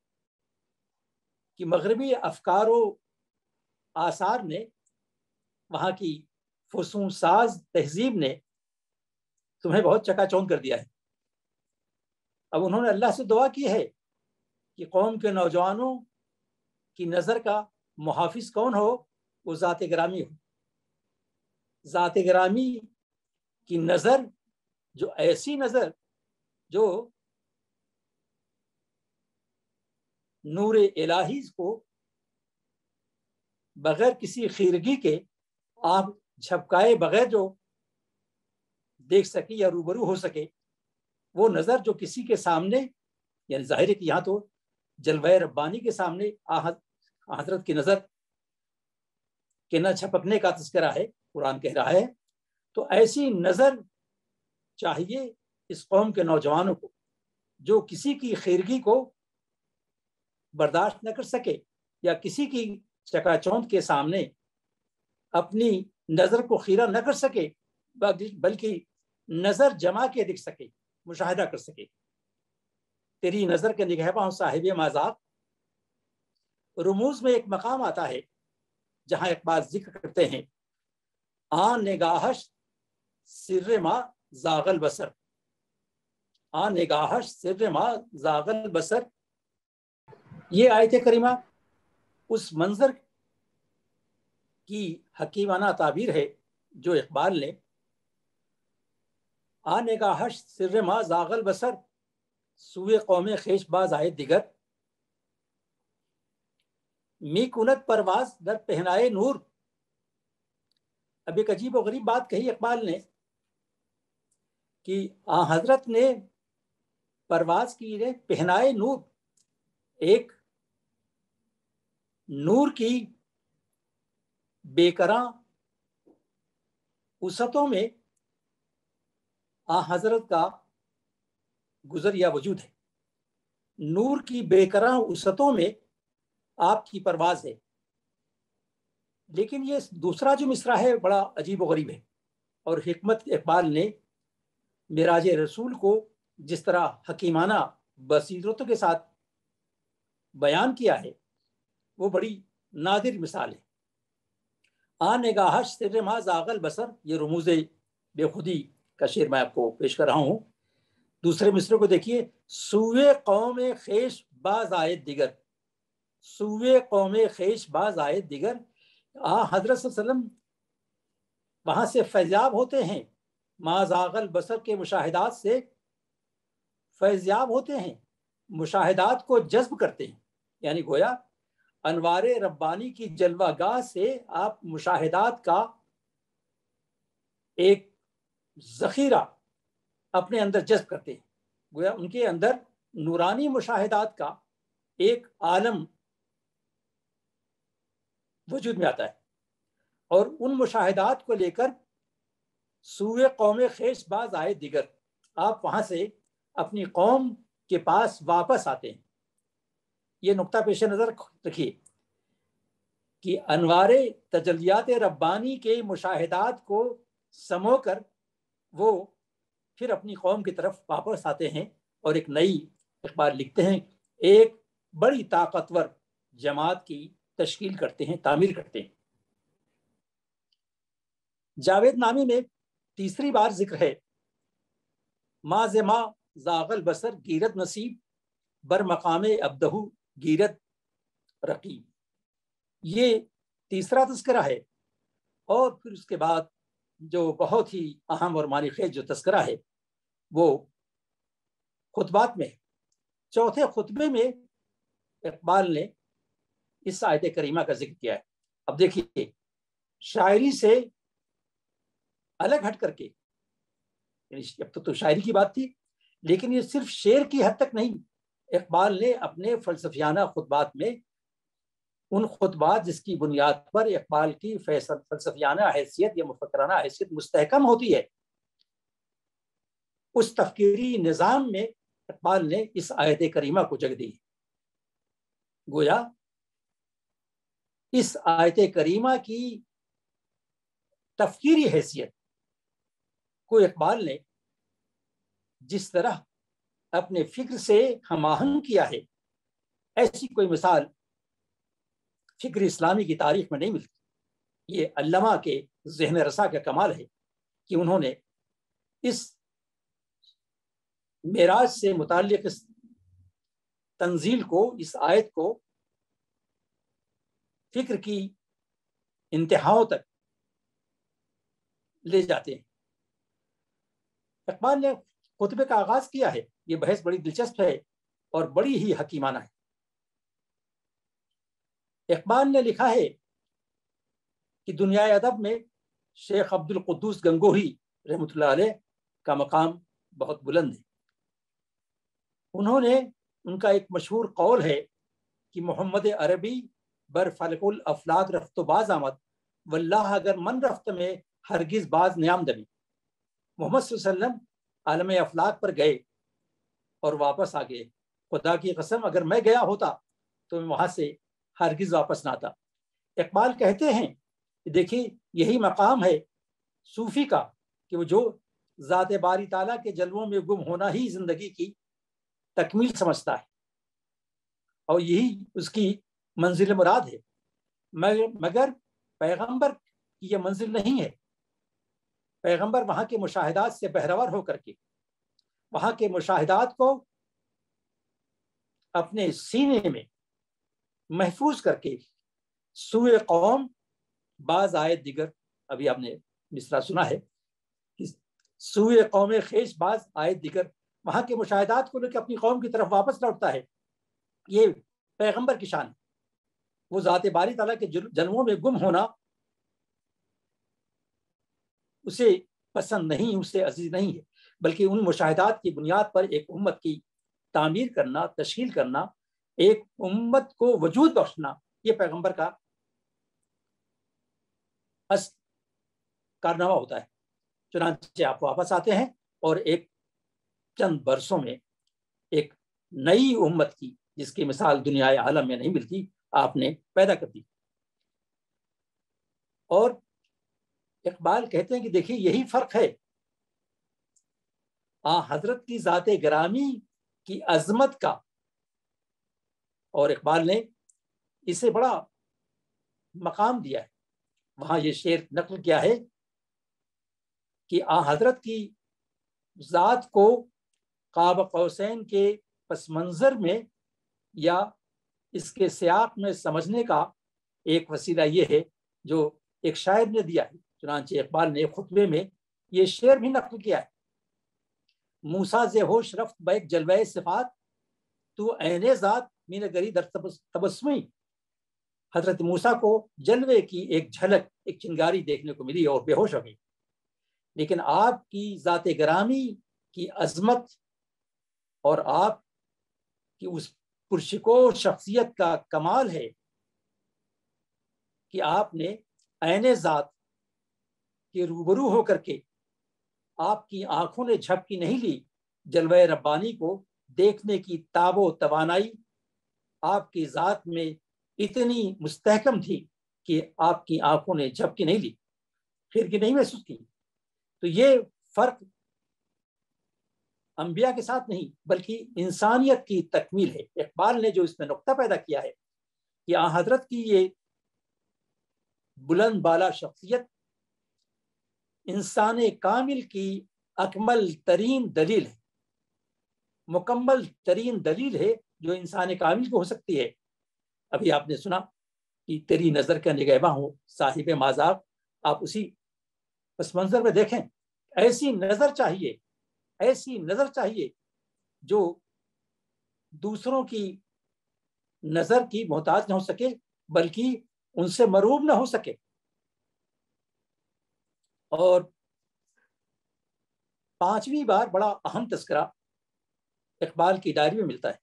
کہ مغربی افکار و آثار نے، وہاں کی فسون ساز تہذیب نے تمہیں بہت چکا چوند کر دیا ہے۔ اب انہوں نے اللہ سے دعا کی ہے کہ قوم کے نوجوانوں کی نظر کا محافظ کون ہو؟ وہ ذات گرامی ہو۔ ذات گرامی کی نظر، جو ایسی نظر جو نور الہی کو بغیر کسی خیرگی کے آپ جھپکائے بغیر جو دیکھ سکے یا روبرو ہو سکے، وہ نظر جو کسی کے سامنے، یعنی ظاہر ہے کہ یہاں تو جلوہ ربانی کے سامنے حضرت کی نظر کے نہ جھپکنے کا تذکرہ ہے، قرآن کہہ رہا ہے۔ تو ایسی نظر چاہیے اس قوم کے نوجوانوں کو جو کسی کی خیرگی کو برداشت نہ کر سکے یا کسی کی چکا چوند کے سامنے اپنی نظر کو خیرہ نہ کر سکے، بلکہ نظر جما کے دیکھ سکے، مشاہدہ کر سکے۔ تیری نظر کے نگہباں صاحب مازاق، رموز میں ایک مقام آتا ہے جہاں اقبال ذکر کرتے ہیں آن نگاہش سر ما زاغل بسر، آن نگاہش سر ما زاغل بسر۔ یہ آیت کریمہ اس منظر کی حکیمانہ تعبیر ہے جو اقبال نے آن نگاہش سر ما زاغل بسر سوئے قوم خیش باز آئے دیگر، می کنت پرواز در پہنائے نور۔ اب ایک عجیب و غریب بات کہی اقبال نے کہ حضرت نے پرواز کی ہے پہنائے نور، ایک نور کی بے کراں وسعتوں میں حضرت کا گزر یا وجود ہے، نور کی بے کراں وسعتوں میں آپ کی پرواز ہے۔ لیکن یہ دوسرا جو مصرع ہے بڑا عجیب و غریب ہے، اور حکمت اقبال نے معراج رسول کو جس طرح حکیمانہ بصیرتوں کے ساتھ بیان کیا ہے وہ بڑی نادر مثال ہے۔ آن نگاہش سر ما زاغل بسر، یہ رموز بے خودی کا شعر میں آپ کو پیش کر رہا ہوں۔ دوسرے مصرے کو دیکھیے، سوئے قوم خیش باز آئے دیگر، سوئے قوم خیش باز آئے دیگر۔ حضرت صلی اللہ علیہ وسلم وہاں سے فیضیاب ہوتے ہیں، ما زاغل بسر کے مشاہدات سے فیضیاب ہوتے ہیں، مشاہدات کو جذب کرتے ہیں، یعنی گویا انوار ربانی کی جلوہ گاہ سے آپ مشاہدات کا ایک ذخیرہ اپنے اندر جذب کرتے ہیں، گویا ان کے اندر نورانی مشاہدات کا ایک عالم وجود میں آتا ہے، اور ان مشاہدات کو لے کر سوئے قوم خیش باز آئے دیگر، آپ وہاں سے اپنی قوم کے پاس واپس آتے ہیں۔ یہ نقطہ پیش نظر رکھیے کہ انوار تجلیات ربانی کے مشاہدات کو سمو کر وہ پھر اپنی قوم کی طرف واپس آتے ہیں، اور ایک نئی اقبال لکھتے ہیں، ایک بڑی طاقتور جماعت کی تشکیل کرتے ہیں، تعمیر کرتے ہیں۔ جاوید نامی میں تیسری بار ذکر ہے ما زما زاغل بسر گیرت نصیب بر مقام ابدہ گیرت رقیب، یہ تیسرا تذکرہ ہے۔ اور پھر اس کے بعد جو بہت ہی اہم اور معنی خیز جو تذکرہ ہے وہ خطبات میں ہے۔ چوتھے خطبے میں اقبال نے اس آیت کریمہ کا ذکر کیا ہے۔ اب دیکھیے، شاعری سے الگ ہٹ کر کے، یعنی اب تو شاعری کی بات تھی، لیکن یہ صرف شعر کی حد تک نہیں، اقبال نے اپنے فلسفیانہ خطبات میں ان خطبات جس کی بنیاد پر اقبال کی فلسفیانہ حیثیت یا مفکرانہ حیثیت مستحکم ہوتی ہے، اس تفکیری نظام میں اقبال نے اس آیت کریمہ کو جگہ دی. گویا اس آیت کریمہ کی تفکیری حیثیت کو اقبال نے جس طرح اپنے فکر سے ہم آہنگ کیا ہے، ایسی کوئی مثال فکر اسلامی کی تاریخ میں نہیں ملتی. یہ علامہ کے ذہن رسا کا کمال ہے کہ انہوں نے اس معراج سے متعلق اس تنزیل کو، اس آیت کو فکر کی انتہاؤں تک لے جاتے ہیں. اقبال نے خطبے کا آغاز کیا ہے، یہ بحث بڑی دلچسپ ہے اور بڑی ہی حکیمانہ ہے. اقبال نے لکھا ہے کہ دنیائے ادب میں شیخ عبد القدوس گنگوہی رحمۃ اللہ علیہ کا مقام بہت بلند ہے. انہوں نے، ان کا ایک مشہور قول ہے کہ محمد عربی بر فلک الافلاک رفت و باز آمد، واللہ اگر من رفت میں ہرگز باز نیام دمی. محمد صلی اللہ علیہ وسلم عالم افلاک پر گئے اور واپس آ گئے. خدا کی قسم اگر میں گیا ہوتا تو میں وہاں سے ہرگز واپس نہ آتا. اقبال کہتے ہیں کہ دیکھیے یہی مقام ہے صوفی کا کہ وہ جو ذات باری تعالیٰ کے جلووں میں گم ہونا ہی زندگی کی تکمیل سمجھتا ہے، اور یہی اس کی منزل مراد ہے. مگر پیغمبر کی یہ منزل نہیں ہے. پیغمبر وہاں کے مشاہدات سے بہرور ہو کر کے وہاں کے مشاہدات کو اپنے سینے میں محفوظ کر کے سوئے قوم بعض آیت دیگر، ابھی آپ نے مصرع سنا ہے کہ سوئے قوم خیش بعض آیت دیگر، وہاں کے مشاہدات کو لے کے اپنی قوم کی طرف واپس لوٹتا ہے. یہ پیغمبر کی شان ہے. وہ ذات باری تعالیٰ کے جلووں میں گم ہونا اسے پسند نہیں، اسے عزیز نہیں ہے، بلکہ ان مشاہدات کی بنیاد پر ایک امت کی تعمیر کرنا، تشکیل کرنا، ایک امت کو وجود بخشنا، یہ پیغمبر کا اصل کارنامہ ہوتا ہے. چنانچہ آپ واپس آتے ہیں اور ایک چند برسوں میں ایک نئی امت کی، جس کی مثال دنیا عالم میں نہیں ملتی، آپ نے پیدا کر دی. اور اقبال کہتے ہیں کہ دیکھیے یہی فرق ہے حضرت کی ذات گرامی کی عظمت کا. اور اقبال نے اسے بڑا مقام دیا ہے. وہاں یہ شعر نقل کیا ہے کہ حضرت کی ذات کو قاب قوسین کے پس منظر میں یا اس کے سیاق میں سمجھنے کا ایک وسیلہ یہ ہے جو ایک شاعر نے دیا ہے. چنانچہ اقبال نے خطبے میں یہ شعر بھی نقل کیا ہے: موسیٰ ز ہوش رفت بیک جلوہ صفات، تو عین ذات مین گری در تبسمی. حضرت موسیٰ کو جلوے کی ایک جھلک، ایک چنگاری دیکھنے کو ملی اور بے ہوش ہو گئی، لیکن آپ کی ذات گرامی کی عظمت اور آپ کی اس پرشکو شخصیت کا کمال ہے کہ آپ نے عین ذات کے روبرو ہو کر کے آپ کی آنکھوں نے جھپکی نہیں لی. جلوہ ربانی کو دیکھنے کی تاب و توانائی آپ کی ذات میں اتنی مستحکم تھی کہ آپ کی آنکھوں نے جھپکی نہیں لی، پھر کی نہیں محسوس کی. تو یہ فرق انبیاء کے ساتھ نہیں بلکہ انسانیت کی تکمیل ہے. اقبال نے جو اس میں نقطہ پیدا کیا ہے کہ حضرت کی یہ بلند بالا شخصیت انسان کامل کی اکمل ترین دلیل ہے، مکمل ترین دلیل ہے جو انسان کامل کو ہو سکتی ہے. ابھی آپ نے سنا کہ تیری نظر کا نگہباں ہو صاحب مذاق. آپ اسی پس منظر میں دیکھیں، ایسی نظر چاہیے، ایسی نظر چاہیے جو دوسروں کی نظر کی محتاج نہ ہو سکے بلکہ ان سے مروب نہ ہو سکے. اور 5ویں بار بڑا اہم تذکرہ اقبال کی ڈائری میں ملتا ہے۔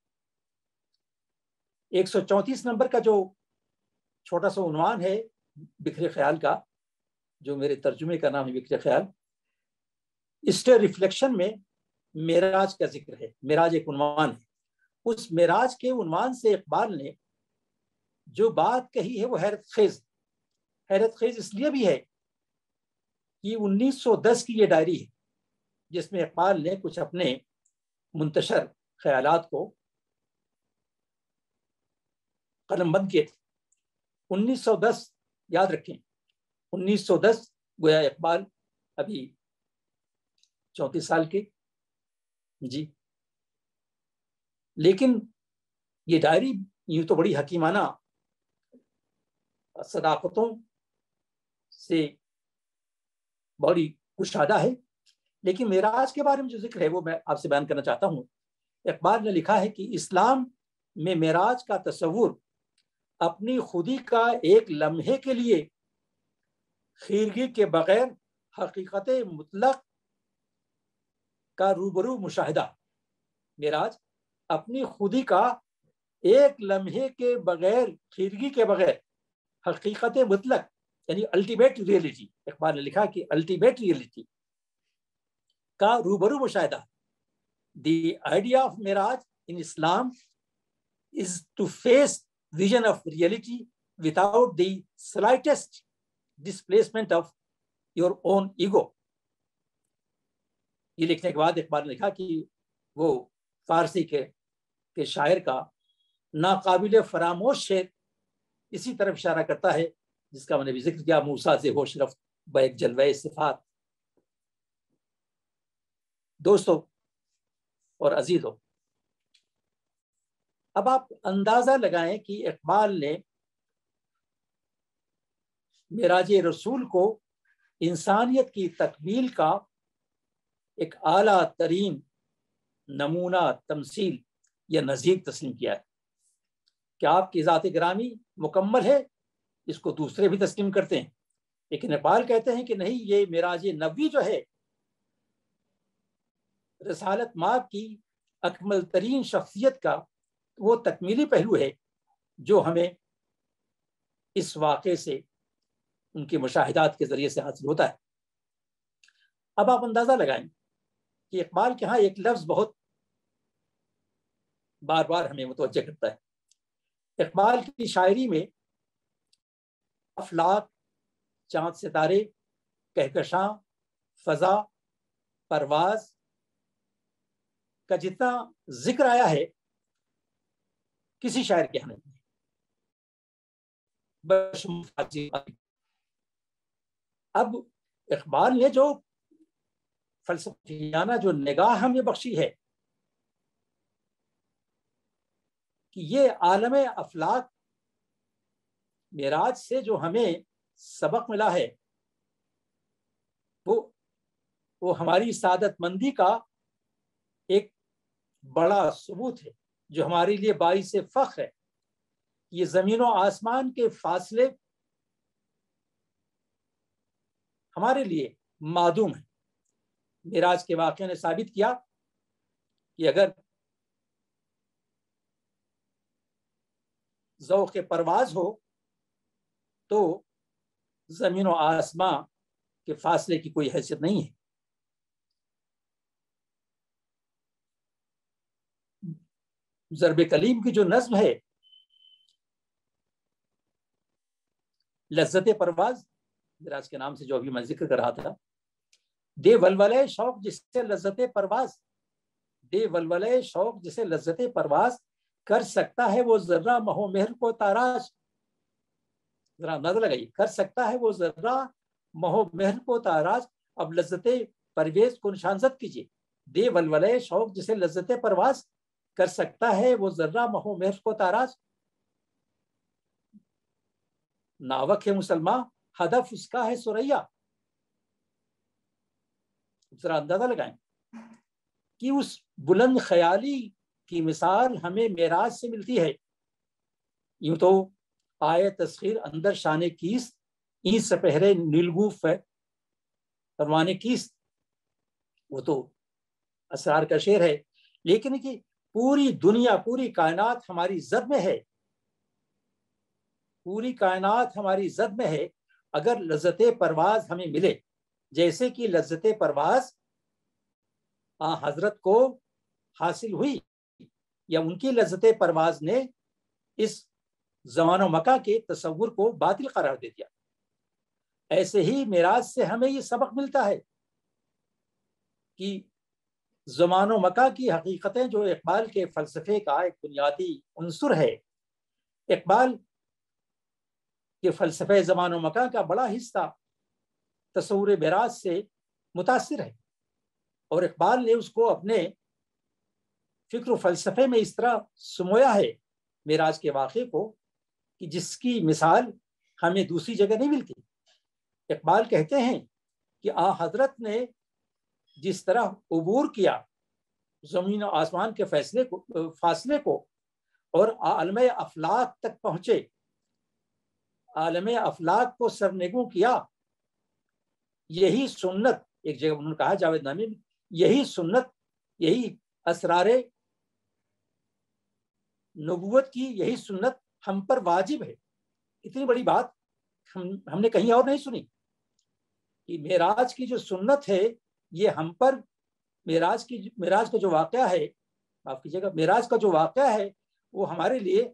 134 نمبر کا جو چھوٹا سا عنوان ہے بکھرے خیال کا، جو میرے ترجمے کا نام ہے بکھرے خیال، اسٹے ریفلیکشن میں معراج کا ذکر ہے۔ معراج ایک عنوان ہے، اس معراج کے عنوان سے اقبال نے جو بات کہی ہے وہ حیرت خیز اس لیے بھی ہے کہ 1910 کی یہ ڈائری ہے جس میں اقبال نے کچھ اپنے منتشر خیالات کو قلم بند کیے تھے۔ 1910 یاد رکھیں، 1910 گویا اقبال ابھی 34 سال کے، جی، لیکن یہ ڈائری یوں تو بڑی حکیمانہ صداقتوں سے بڑی کشادہ ہے، لیکن معراج کے بارے میں جو ذکر ہے وہ میں آپ سے بیان کرنا چاہتا ہوں۔ اقبال نے لکھا ہے کہ اسلام میں معراج کا تصور اپنی خودی کا ایک لمحے کے لیے خیرگی کے بغیر حقیقت مطلق کا روبرو مشاہدہ۔ معراج اپنی خودی کا ایک لمحے کے بغیر، خیرگی کے بغیر، حقیقت مطلق یعنی الٹیمیٹ ریئلٹی، اقبال نے لکھا کہ الٹیمیٹ ریئلٹی کا روبرو مشاہدہ۔ The idea of Miraj in Islam is to face vision of reality without the slightest displacement of your own ego۔ یہ لکھنے کے بعد اقبال نے لکھا کہ وہ فارسی کے شاعر کا ناقابل فراموش شعر اسی طرف اشارہ کرتا ہے جس کا میں نے بھی ذکر کیا، موسیٰ ز ہوش رفت بیک جلوہ صفات۔ دوستو اور عزیزو، اب آپ اندازہ لگائیں کہ اقبال نے معراج رسول کو انسانیت کی تکمیل کا ایک اعلیٰ ترین نمونہ، تمثیل یا نظیر تسلیم کیا ہے۔ کہ آپ کی ذات گرامی مکمل ہے، اس کو دوسرے بھی تسلیم کرتے ہیں، لیکن اقبال کہتے ہیں کہ نہیں، یہ معراج نبوی جو ہے رسالت مآب کی اکمل ترین شخصیت کا وہ تکمیلی پہلو ہے جو ہمیں اس واقعے سے، ان کے مشاہدات کے ذریعے سے حاصل ہوتا ہے۔ اب آپ اندازہ لگائیں کہ اقبال کے ہاں ایک لفظ بہت بار بار ہمیں متوجہ کرتا ہے۔ اقبال کی شاعری میں افلاک، چاند ستارے، کہکشاں، فضا، پرواز کا جتنا ذکر آیا ہے کسی شاعر کے ہاں نہیں۔ اب اقبال نے جو فلسفیانہ جو نگاہ ہمیں بخشی ہے کہ یہ عالم افلاک معراج سے جو ہمیں سبق ملا ہے وہ ہماری سعادت مندی کا ایک بڑا ثبوت ہے، جو ہمارے لیے باعث فخر ہے۔ یہ زمین و آسمان کے فاصلے ہمارے لیے معدوم ہیں۔ معراج کے واقعے نے ثابت کیا کہ اگر ذوق پرواز ہو تو زمین و آسمان کے فاصلے کی کوئی حیثیت نہیں ہے۔ ضرب کلیم کی جو نظم ہے لذت پرواز، معراج کے نام سے جو ابھی میں ذکر کر رہا تھا، دے ولولے شوق جس سے لذت پرواز، دے ولولے شوق جسے لذت پرواز، کر سکتا ہے وہ ذرہ مہو مہر کو تاراج۔ ذرا نظر لگائیے، کر سکتا ہے وہ ذرہ مہو مہر کو تاراج۔ اب لذت پرویز کو نشانزد کیجیے، دے ولولے شوق جسے لذت پرواز، کر سکتا ہے وہ ذرہ مہو مہر کو تاراج۔ ناوک ہے مسلمان ہدف اس کا ہے سریا۔ ذرا اندازہ لگائیں کہ اس بلند خیالی کی مثال ہمیں معراج سے ملتی ہے۔ یوں تو آئے تسخیر اندر شان کیست، این سپہرے نیلگو فرمانے کیست، وہ تو اسرار کا شعر ہے، لیکن کہ پوری دنیا، پوری کائنات ہماری زد میں ہے، پوری کائنات ہماری زد میں ہے۔ اگر لذت پرواز ہمیں ملے، جیسے کہ لذت پرواز حضرت کو حاصل ہوئی، یا ان کی لذت پرواز نے اس زمان و مکان کے تصور کو باطل قرار دے دیا، ایسے ہی معراج سے ہمیں یہ سبق ملتا ہے کہ زمان و مکان کی حقیقتیں جو اقبال کے فلسفے کا ایک بنیادی عنصر ہے، اقبال کے فلسفے زمان و مکان کا بڑا حصہ تصور معراج سے متاثر ہے، اور اقبال نے اس کو اپنے فکر و فلسفے میں اس طرح سمویا ہے معراج کے واقعے کو کہ جس کی مثال ہمیں دوسری جگہ نہیں ملتی۔ اقبال کہتے ہیں کہ حضرت نے جس طرح عبور کیا زمین و آسمان کے فاصلے کو اور عالم افلاک تک پہنچے، عالم افلاک کو سرنگوں کیا، یہی سنت، ایک جگہ انہوں نے کہا جاوید نامی میں، یہی سنت، یہی اسرار نبوت کی یہی سنت ہم پر واجب ہے۔ اتنی بڑی بات ہم نے کہیں اور نہیں سنی کہ معراج کی جو سنت ہے یہ ہم پر، معراج کا جو واقعہ ہے، معاف کیجیے گا، معراج کا جو واقعہ ہے وہ ہمارے لیے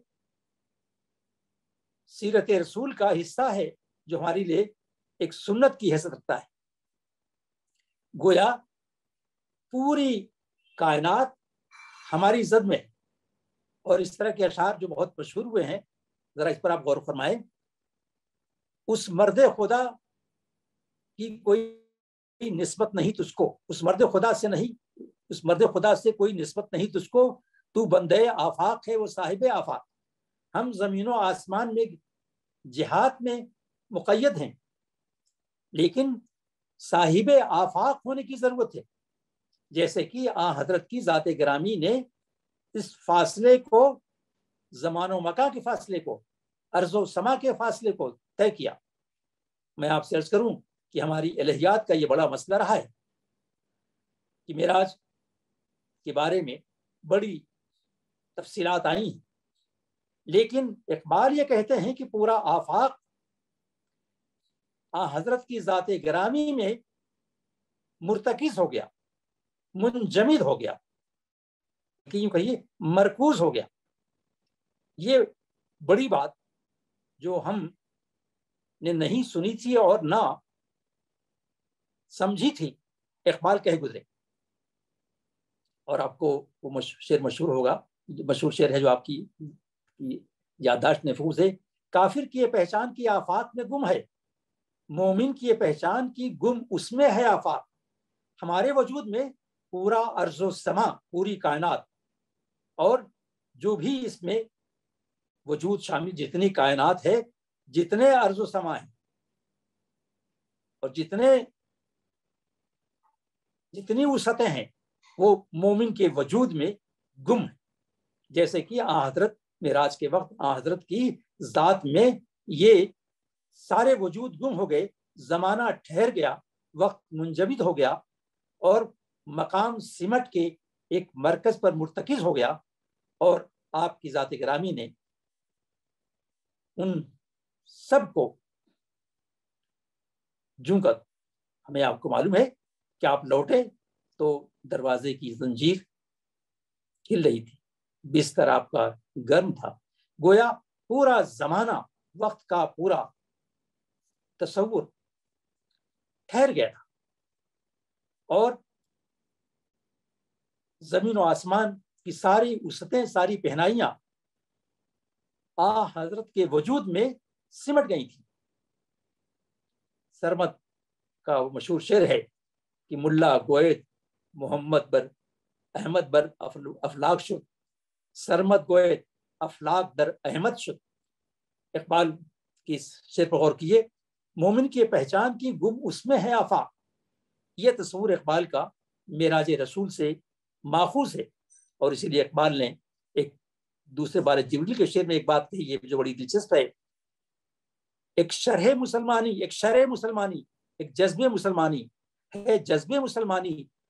سیرت رسول کا حصہ ہے، جو ہمارے لیے ایک سنت کی حیثیت رکھتا ہے۔ گویا پوری کائنات ہماری زد میں، اور اس طرح کے اشعار جو بہت مشہور ہوئے ہیں، ذرا اس پر آپ غور فرمائیں۔ اس مرد خدا کی کوئی نسبت نہیں تجھ کو، اس مرد خدا سے نہیں، اس مرد خدا سے کوئی نسبت نہیں تجھ کو، تو بندے آفاق ہے وہ صاحب آفاق۔ ہم زمین و آسمان میں جہاد میں مقید ہیں، لیکن صاحب آفاق ہونے کی ضرورت ہے، جیسے کہ حضرت کی ذات گرامی نے اس فاصلے کو، زمان و مکان کے فاصلے کو، ارض و سما کے فاصلے کو طے کیا۔ میں آپ سے عرض کروں کہ ہماری الہیات کا یہ بڑا مسئلہ رہا ہے کہ معراج کے بارے میں بڑی تفصیلات آئی ہیں، لیکن اقبال یہ کہتے ہیں کہ پورا آفاق حضرت کی ذات گرامی میں مرتکز ہو گیا، منجمد ہو گیا، کیوں کہیے مرکوز ہو گیا۔ یہ بڑی بات جو ہم نے نہیں سنی تھی اور نہ سمجھی تھی، اقبال کہہ گزرے۔ اور آپ کو وہ شعر مشہور ہوگا، مشہور شعر ہے جو آپ کی یادداشت محفوظ ہے، کافر کی یہ پہچان کی آفاق میں گم ہے، مومن کی یہ پہچان کی گم اس میں ہے آفاق۔ ہمارے وجود میں پورا ارض و سما، پوری کائنات، اور جو بھی اس میں وجود شامل، جتنی کائنات ہے، جتنے ارض و سما ہیں، اور جتنی وسعتیں ہیں، وہ مومن کے وجود میں گم ہے۔ جیسے کہ حضرت معراج کے وقت حضرت کی ذات میں یہ سارے وجود گم ہو گئے، زمانہ ٹھہر گیا، وقت منجمد ہو گیا، اور مقام سمٹ کے ایک مرکز پر مرتکز ہو گیا، اور آپ کی ذات گرامی نے ان سب کو جوں کر، ہمیں آپ کو معلوم ہے کہ آپ لوٹے تو دروازے کی زنجیر ہل رہی تھی، بستر آپ کا گرم تھا، گویا پورا زمانہ، وقت کا پورا تصور ٹھہر گیا تھا، اور زمین و آسمان کی ساری وسعتیں، ساری پہنائیاں حضرت کے وجود میں سمٹ گئی تھی۔ سرمد کا وہ مشہور شعر ہے کہ ملا گوید محمد بر احمد بر افلاک شد، سرمد گوید افلاک در احمد شد۔ اقبال کی شعر پر غور کیے، مومن کی پہچان کی گم اس میں ہے آفاق۔ یہ تصور اقبال کا معراج رسول سے ماخوذ ہے، اور اسی لیے اقبال نے ایک دوسرے بارے جبریل کے شعر میں ایک بات کہی ہے جو بڑی دلچسپ ہے، ایک شرح مسلمانی، ایک جذبے مسلمانی ہے، جذبے مسلمانی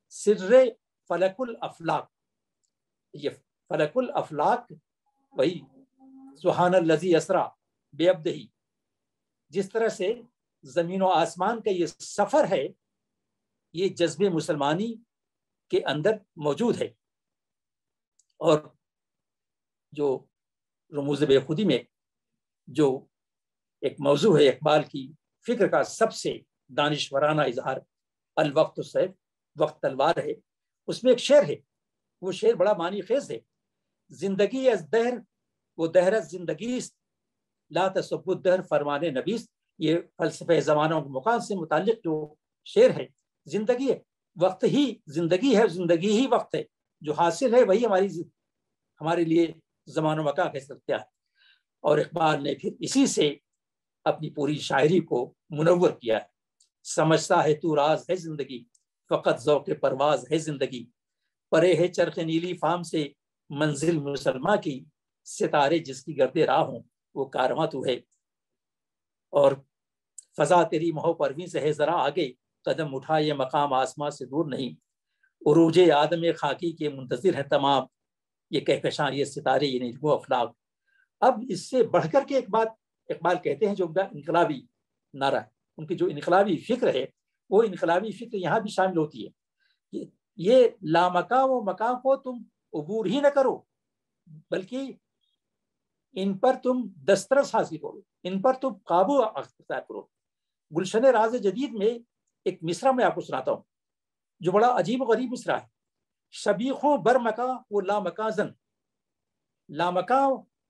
سر فلک الافلاق، یہ فلک الافلاق وہی سبحان الذی اسریٰ بعبدہ، جس طرح سے زمین و آسمان کا یہ سفر ہے، یہ جذبے مسلمانی کے اندر موجود ہے۔ اور جو رموز بے خودی میں جو ایک موضوع ہے اقبال کی فکر کا سب سے دانشورانہ اظہار، الوقت سیف، وقت تلوار ہے، اس میں ایک شعر ہے، وہ شعر بڑا معنی خیز ہے۔ زندگی از دہر وہ دہر از زندگی است، لا تسب الدہر فرمان نبیست، یہ فلسفہ زمانوں مکان سے متعلق جو شعر ہے۔ زندگی ہے، وقت ہی زندگی ہے، زندگی ہی وقت ہے، جو حاصل ہے وہی ہمارے لیے زمان و مکان کہہ سکتے ہیں۔ اور اقبال نے پھر اسی سے اپنی پوری شاعری کو منور کیا ہے۔ سمجھتا ہے تو راز ہے زندگی، فقط ذوق پرواز ہے زندگی، پرے ہے چرخ نیلی فام سے منزل مسلمہ کی، ستارے جس کی گردے راہ ہوں وہ کارواں تو ہے، اور فضا تیری مہو پرویں سے ہے ذرا آگے، قدم اٹھا یہ مقام آسمان سے دور نہیں، عروج آدم خاکی کے منتظر ہیں تمام، یہ کہکشاں یہ ستارے یہ نجم و افلاق۔ اب اس سے بڑھ کر کے ایک بات اقبال کہتے ہیں جو انقلابی نعرہ ہے، ان کی جو انقلابی فکر ہے، وہ انقلابی فکر یہاں بھی شامل ہوتی ہے کہ یہ لامکاں و مکاں کو تم عبور ہی نہ کرو، بلکہ ان پر تم دسترس حاصل کرو، ان پر تم قابو اختیار کرو۔ گلشن راز جدید میں ایک مصرع میں آپ کو سناتا ہوں جو بڑا عجیب و غریب مصرع ہے۔ شبیخوں بر مکاں و لامکاں زن، لامکاں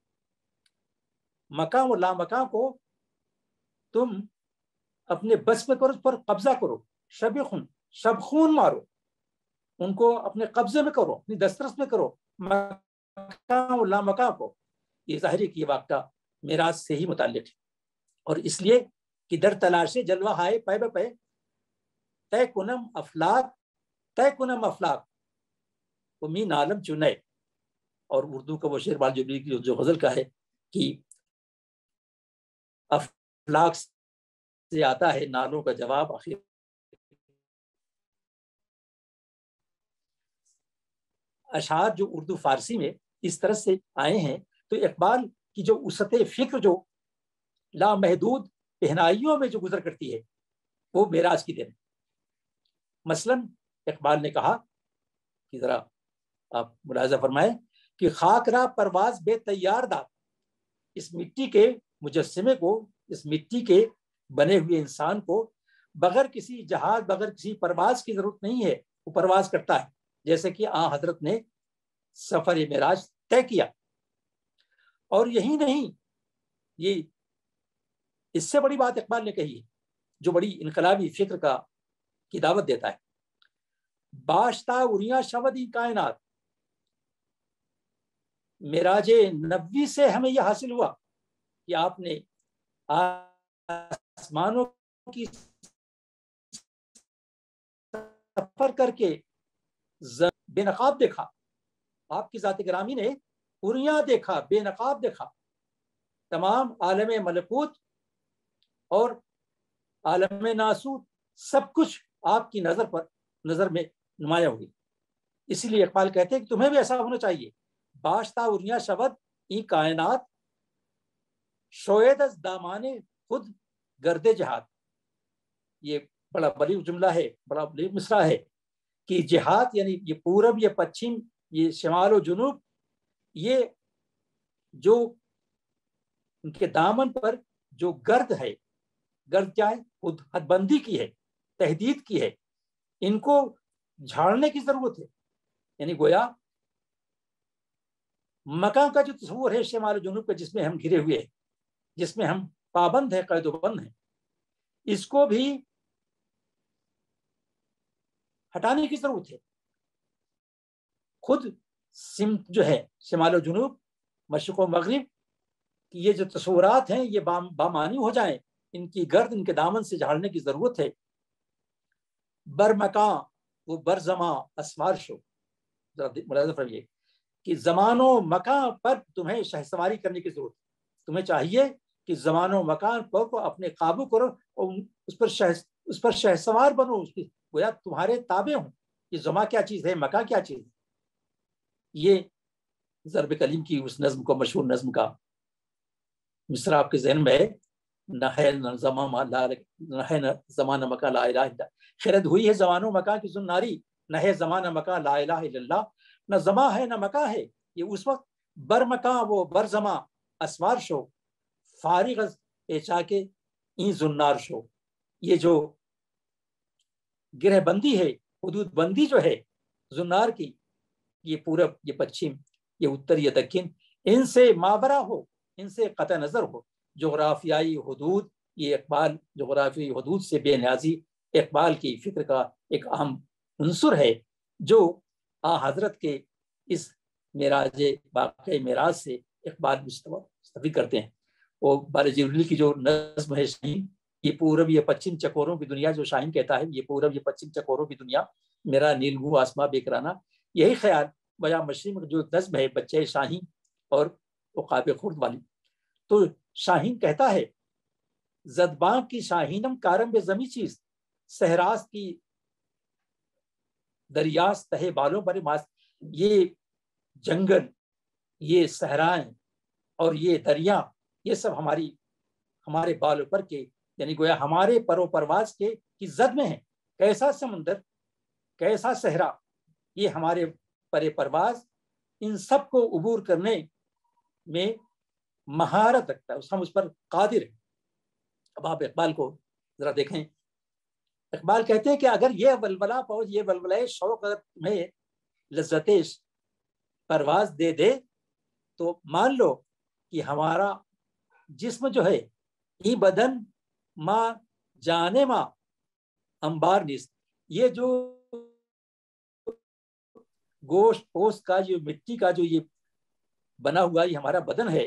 مکاں و لامکاں کو تم اپنے بس میں کرو، اس پر قبضہ کرو، شبیخون شبخون مارو، ان کو اپنے قبضے میں کرو، اپنی دسترس میں کرو، مکاں و لامکاں کو۔ یہ ظاہر ہے کہ یہ واقعہ میراث سے ہی متعلق ہے، اور اس لیے کہ در تلاش جلوہ ہائے پے بے پے، طے کنم افلاک، طے کنم افلاک امین عالم چنے۔ اور اردو کا وہ شعر بال جبری کی جو غزل کا ہے کہ افلاک سے آتا ہے نالوں کا جواب آخر۔ اشعار جو اردو فارسی میں اس طرح سے آئے ہیں، تو اقبال کی جو وسعت فکر جو لامحدود پہنائیوں میں جو گزر کرتی ہے، وہ معراج کی دین ہے۔ مثلا اقبال نے کہا کہ ذرا آپ ملاحظہ فرمائیں کہ خاک را پرواز بے تیار دا، اس مٹی کے مجسمے کو، اس مٹی کے بنے ہوئے انسان کو بغیر کسی جہاز، بغیر کسی پرواز کی ضرورت نہیں ہے، وہ پرواز کرتا ہے، جیسے کہ آن حضرت نے سفر معراج طے کیا۔ اور یہی نہیں، یہ اس سے بڑی بات اقبال نے کہی ہے جو بڑی انقلابی فکر کی دعوت دیتا ہے۔ باشتا اریاں شودی کائنات، معراج نبوی سے ہمیں یہ حاصل ہوا کہ آپ نے آسمانوں کی سفر کر کے بے نقاب دیکھا، آپ کی ذات گرامی نے اریاں دیکھا، بے نقاب دیکھا، تمام عالم ملکوت اور عالم ناسوت سب کچھ آپ کی نظر میں نمایاں ہوئی۔ اسی لیے اقبال کہتے ہیں کہ تمہیں بھی ایسا ہونا چاہیے۔ باشتا اریاں شود ای کائنات، شوید از دامان خود گرد جہاد۔ یہ بڑا بلیغ جملہ ہے، بڑا بلیغ مصرع ہے کہ جہاد یعنی یہ پورب، یہ پچھم، یہ شمال و جنوب، یہ جو ان کے دامن پر جو گرد ہے، گرد کیا ہے؟ خود حد بندی کی ہے، تحدید کی ہے، ان کو جھاڑنے کی ضرورت ہے۔ یعنی گویا مکان کا جو تصور ہے شمال و جنوب کا، جس میں ہم گھرے ہوئے ہیں، جس میں ہم پابند ہیں، قید و بند ہیں، اس کو بھی ہٹانے کی ضرورت ہے۔ خود سمت جو ہے شمال و جنوب، مشرق و مغرب کی یہ جو تصورات ہیں یہ بامانی ہو جائیں، ان کی گرد ان کے دامن سے جھاڑنے کی ضرورت ہے۔ بر مکاں وہ بر زماں اسوار شو، ملاحظہ فرمائیے کہ زمان و مکان پر تمہیں شہسواری کرنے کی ضرورت ہے۔ تمہیں چاہیے کہ زمان و مکان پر کو اپنے قابو کرو اور اس پر شہسوار بنو، اس کی گویا تمہارے تابع ہوں۔ یہ زما کیا چیز ہے، مکہ کیا چیز ہے. یہ ضرب کلیم کی اس نظم کو، مشہور نظم کا مصرع آپ کے ذہن میں ہے. نہ ہے نہ زمانہ مکہ لا الہ الا، خرد ہوئی ہے زمان و مکان کی زناری، نہ ہے زمانہ مکہ لا الہ الا اللہ. نہ زماں ہے نہ مکہ ہے، یہ اس وقت بر مکاں وہ بر زماں اسوار شو، فارغ از پیچا کے این زنار شو. یہ جو گرہ بندی ہے، حدود بندی جو ہے زنار کی، یہ پورب، یہ پچھم، یہ اتر، یہ دکن، ان سے مابرہ ہو، ان سے قطع نظر ہو. جغرافیائی حدود، یہ اقبال جغرافیائی حدود سے بے نیازی اقبال کی فکر کا ایک اہم عنصر ہے، جو حضرت کے اس معراج واقعہ معراج سے اقبال مستفید کرتے ہیں. وہ بارجیولی کی جو نظم ہے شاہین، یہ پورب یہ پچھم چکوروں کی دنیا، جو شاہین کہتا ہے یہ پورب یہ پچھم چکوروں کی دنیا، میرا نیلگو آسماں بے کرانہ، یہی خیال بیا مشرق میں جو نظم ہے بچے شاہین اور عقاب خرد والی. تو شاہین کہتا ہے زدباں کی شاہینم کارم بے زمی چیز، صحراست کی دریاست تہے بالوں پر ماس. یہ جنگل، یہ صحرائیں اور یہ دریا، یہ سب ہمارے بالوں پر کے، یعنی گویا ہمارے پر و پرواز کے کی زد میں ہیں. کیسا سمندر، کیسا صحرا، یہ ہمارے پر پرواز ان سب کو عبور کرنے میں مہارت رکھتا ہے، ہم اس پر قادر ہیں. اب آپ اقبال کو ذرا دیکھیں. اقبال کہتے ہیں کہ اگر یہ ولولہ پہنچ، یہ ولولہ شوق اگر تمہیں لذت پرواز دے دے تو مان لو کہ ہمارا جسم جو ہے ای بدن ماں جانے ماں انبار نیست، یہ جو گوشت پوست کا جو مٹی کا جو یہ بنا ہوا یہ ہمارا بدن ہے،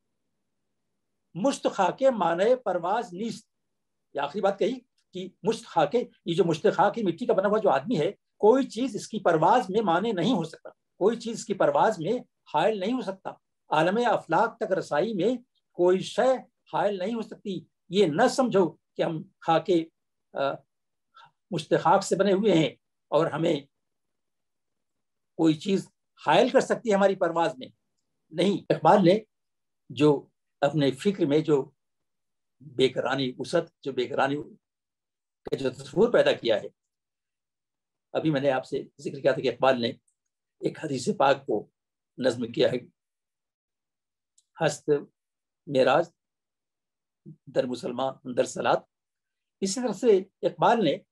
مشت خاکے مانے پرواز نیست. یہ آخری بات کہی کہ مشت خاکے، یہ جو مشت خاک مٹی کا بنا ہوا جو آدمی ہے، کوئی چیز اس کی پرواز میں مانے نہیں ہو سکتا، کوئی چیز اس کی پرواز میں حائل نہیں ہو سکتا. عالم افلاک تک رسائی میں کوئی شے حائل نہیں ہو سکتی. یہ نہ سمجھو کہ ہم خاکے مشت خاک سے بنے ہوئے ہیں اور ہمیں کوئی چیز حائل کر سکتی ہے ہماری پرواز میں. نہیں. اقبال نے جو اپنے فکر میں جو بے قراری وسعت، جو بے قراری کا جو تصور پیدا کیا ہے، ابھی میں نے آپ سے ذکر کیا تھا کہ اقبال نے ایک حدیث پاک کو نظم کیا ہے، ہست معراج در مسلمان در صلات. اسی طرح سے اقبال نے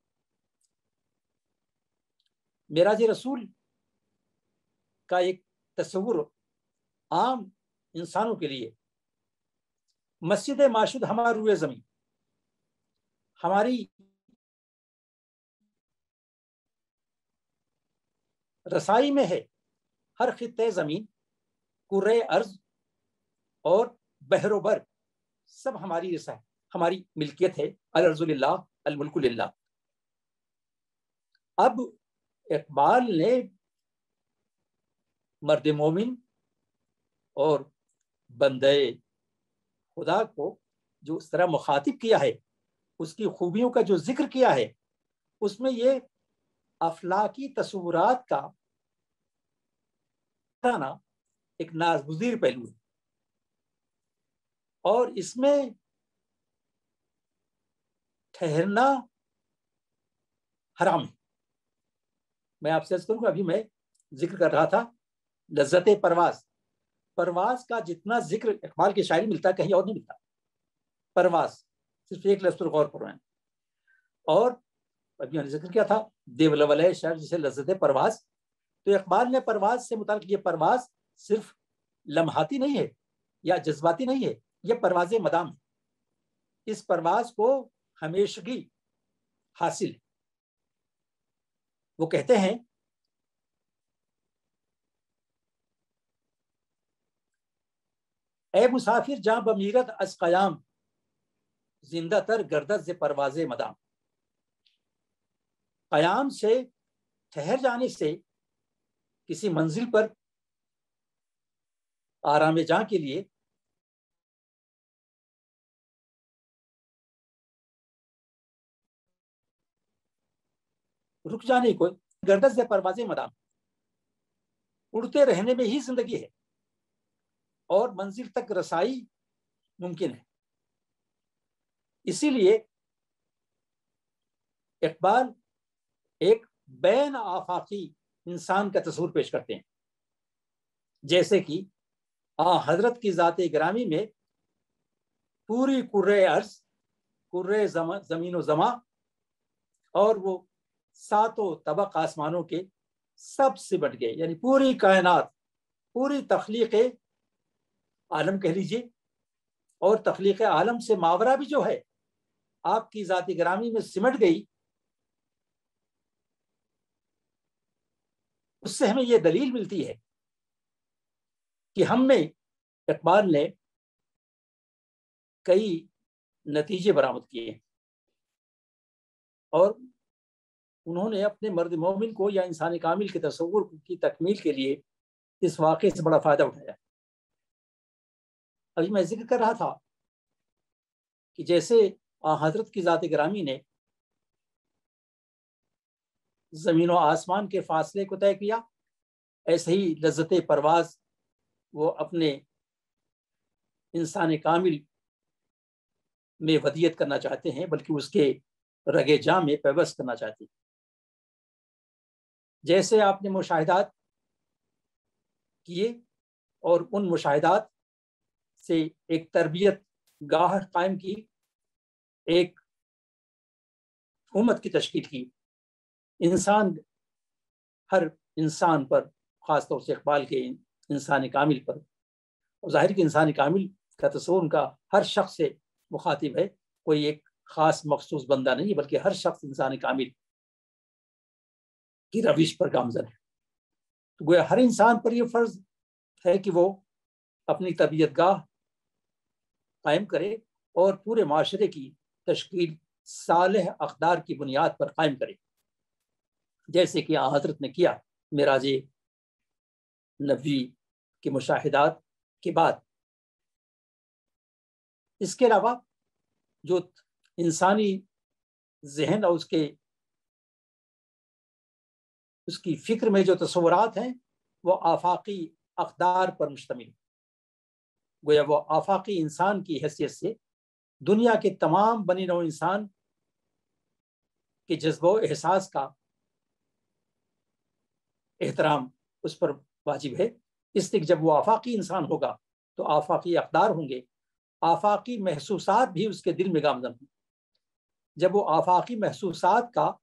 معراج رسول کا ایک تصور عام انسانوں کے لیے، مسجد معشود ہمارا روئے زمین، ہماری رسائی میں ہے ہر خطے زمین، کرے ارض اور بحر و بر، سب ہماری رسائی، ہماری ملکیت ہے. الارض للہ الملک للہ. اب اقبال نے مرد مومن اور بندے خدا کو جو اس طرح مخاطب کیا ہے، اس کی خوبیوں کا جو ذکر کیا ہے، اس میں یہ افلاکی تصورات کا ایک ناگزیر پہلو ہے، اور اس میں ٹھہرنا حرام ہے. میں آپ سے کروں، ابھی میں ذکر کر رہا تھا لذت پرواز. پرواز کا جتنا ذکر اقبال کی شاعری ملتا ہے کہیں اور نہیں ملتا. پرواز صرف ایک لفظ پر غور کرو. اور ابھی میں نے ذکر کیا تھا دیولولے شعر جسے لذت پرواز. تو اقبال نے پرواز سے متعلق یہ پرواز صرف لمحاتی نہیں ہے یا جذباتی نہیں ہے، یہ پرواز مدام ہے. اس پرواز کو ہمیشگی حاصل ہے. وہ کہتے ہیں اے مسافر جاں بمیرت از قیام، زندہ تر گردد ز پرواز مدام. قیام سے، ٹھہر جانے سے، کسی منزل پر آرام جاں کے لیے رک جانے کو گردش سے پروازیں مدام، اڑتے رہنے میں ہی زندگی ہے اور منزل تک رسائی ممکن ہے۔ اسی لیے اقبال ایک بین آفاقی انسان کا تصور پیش کرتے ہیں، جیسے کہ حضرت کی ذات گرامی میں پوری کرۂ ارض، کرۂ زمین و زماں اور وہ ساتوں طبق آسمانوں کے سب سے بٹ گئے، یعنی پوری کائنات، پوری تخلیق عالم کہہ لیجیے، اور تخلیق عالم سے ماورا بھی جو ہے آپ کی ذات گرامی میں سمٹ گئی۔ اس سے ہمیں یہ دلیل ملتی ہے کہ ہم میں اقبال نے کئی نتیجے برآمد کیے ہیں، اور انہوں نے اپنے مرد مومن کو یا انسان کامل کے تصور کی تکمیل کے لیے اس واقعے سے بڑا فائدہ اٹھایا۔ ابھی میں ذکر کر رہا تھا کہ جیسے حضرت کی ذات گرامی نے زمین و آسمان کے فاصلے کو طے کیا، ایسے ہی لذت پرواز وہ اپنے انسان کامل میں ودیت کرنا چاہتے ہیں، بلکہ اس کے رگے جاں میں پیوست کرنا چاہتے ہیں۔ جیسے آپ نے مشاہدات کیے اور ان مشاہدات سے ایک تربیت گاہ قائم کی، ایک حکومت کی تشکیل کی، ہر انسان پر، خاص طور سے اقبال کے انسان کامل پر، اور ظاہر کہ انسان کامل کا تصور ان کا ہر شخص سے مخاطب ہے، کوئی ایک خاص مخصوص بندہ نہیں، بلکہ ہر شخص انسان کامل کی روش پر گامزن ہے۔ تو گویا ہر انسان پر یہ فرض ہے کہ وہ اپنی تربیت گاہ قائم کرے اور پورے معاشرے کی تشکیل صالح اقدار کی بنیاد پر قائم کرے، جیسے کہ حضرت نے کیا معراج نبوی کے مشاہدات کے بعد۔ اس کے علاوہ جو انسانی ذہن اور اس کی فکر میں جو تصورات ہیں وہ آفاقی اقدار پر مشتمل، گویا وہ آفاقی انسان کی حیثیت سے دنیا کے تمام بنی نوع انسان کے جذبہ و احساس کا احترام اس پر واجب ہے، اس لیے جب وہ آفاقی انسان ہوگا تو آفاقی اقدار ہوں گے، آفاقی محسوسات بھی اس کے دل میں گامزن ہوں۔ جب وہ آفاقی محسوسات کا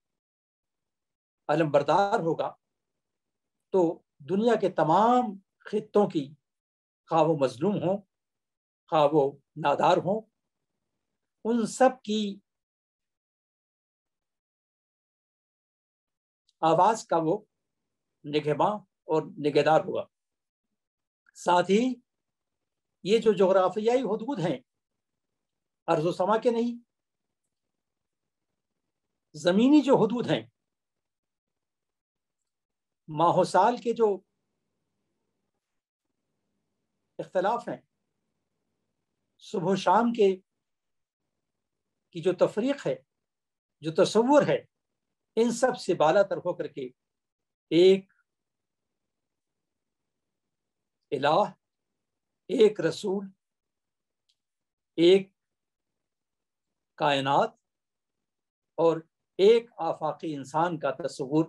علم بردار ہوگا تو دنیا کے تمام خطوں کی، خواہ وہ مظلوم ہوں، خواہ وہ نادار ہوں، ان سب کی آواز کا وہ نگہباں اور نگہدار ہوگا۔ ساتھ ہی یہ جو جغرافیائی حدود ہیں، ارض و سما کے نہیں، زمینی جو حدود ہیں، ماہ و سال کے جو اختلاف ہیں، صبح و شام کی جو تفریق ہے، جو تصور ہے، ان سب سے بالا تر ہو کر کے ایک الہ، ایک رسول، ایک کائنات اور ایک آفاقی انسان کا تصور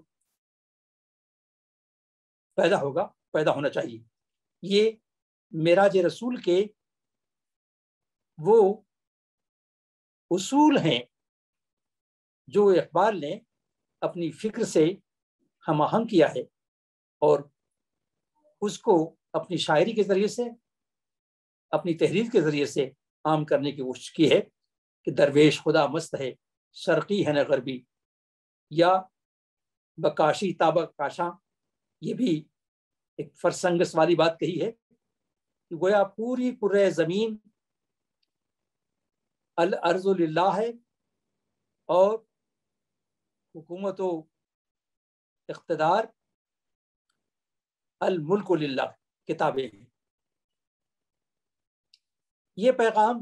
پیدا ہونا چاہیے۔ یہ معراج رسول کے وہ اصول ہیں جو اقبال نے اپنی فکر سے ہم آہنگ کیا ہے اور اس کو اپنی شاعری کے ذریعے سے، اپنی تحریر کے ذریعے سے عام کرنے کی کوشش کی ہے کہ درویش خدا مست ہے، شرقی ہے نہ غربی، یا بکاشی تابہ کاشاں، یہ بھی ایک فرسنگس والی بات کہی ہے کہ گویا پوری کرۂ زمین الارض للہ ہے اور حکومت و اقتدار الملک للہ کتابیں ہیں۔ یہ پیغام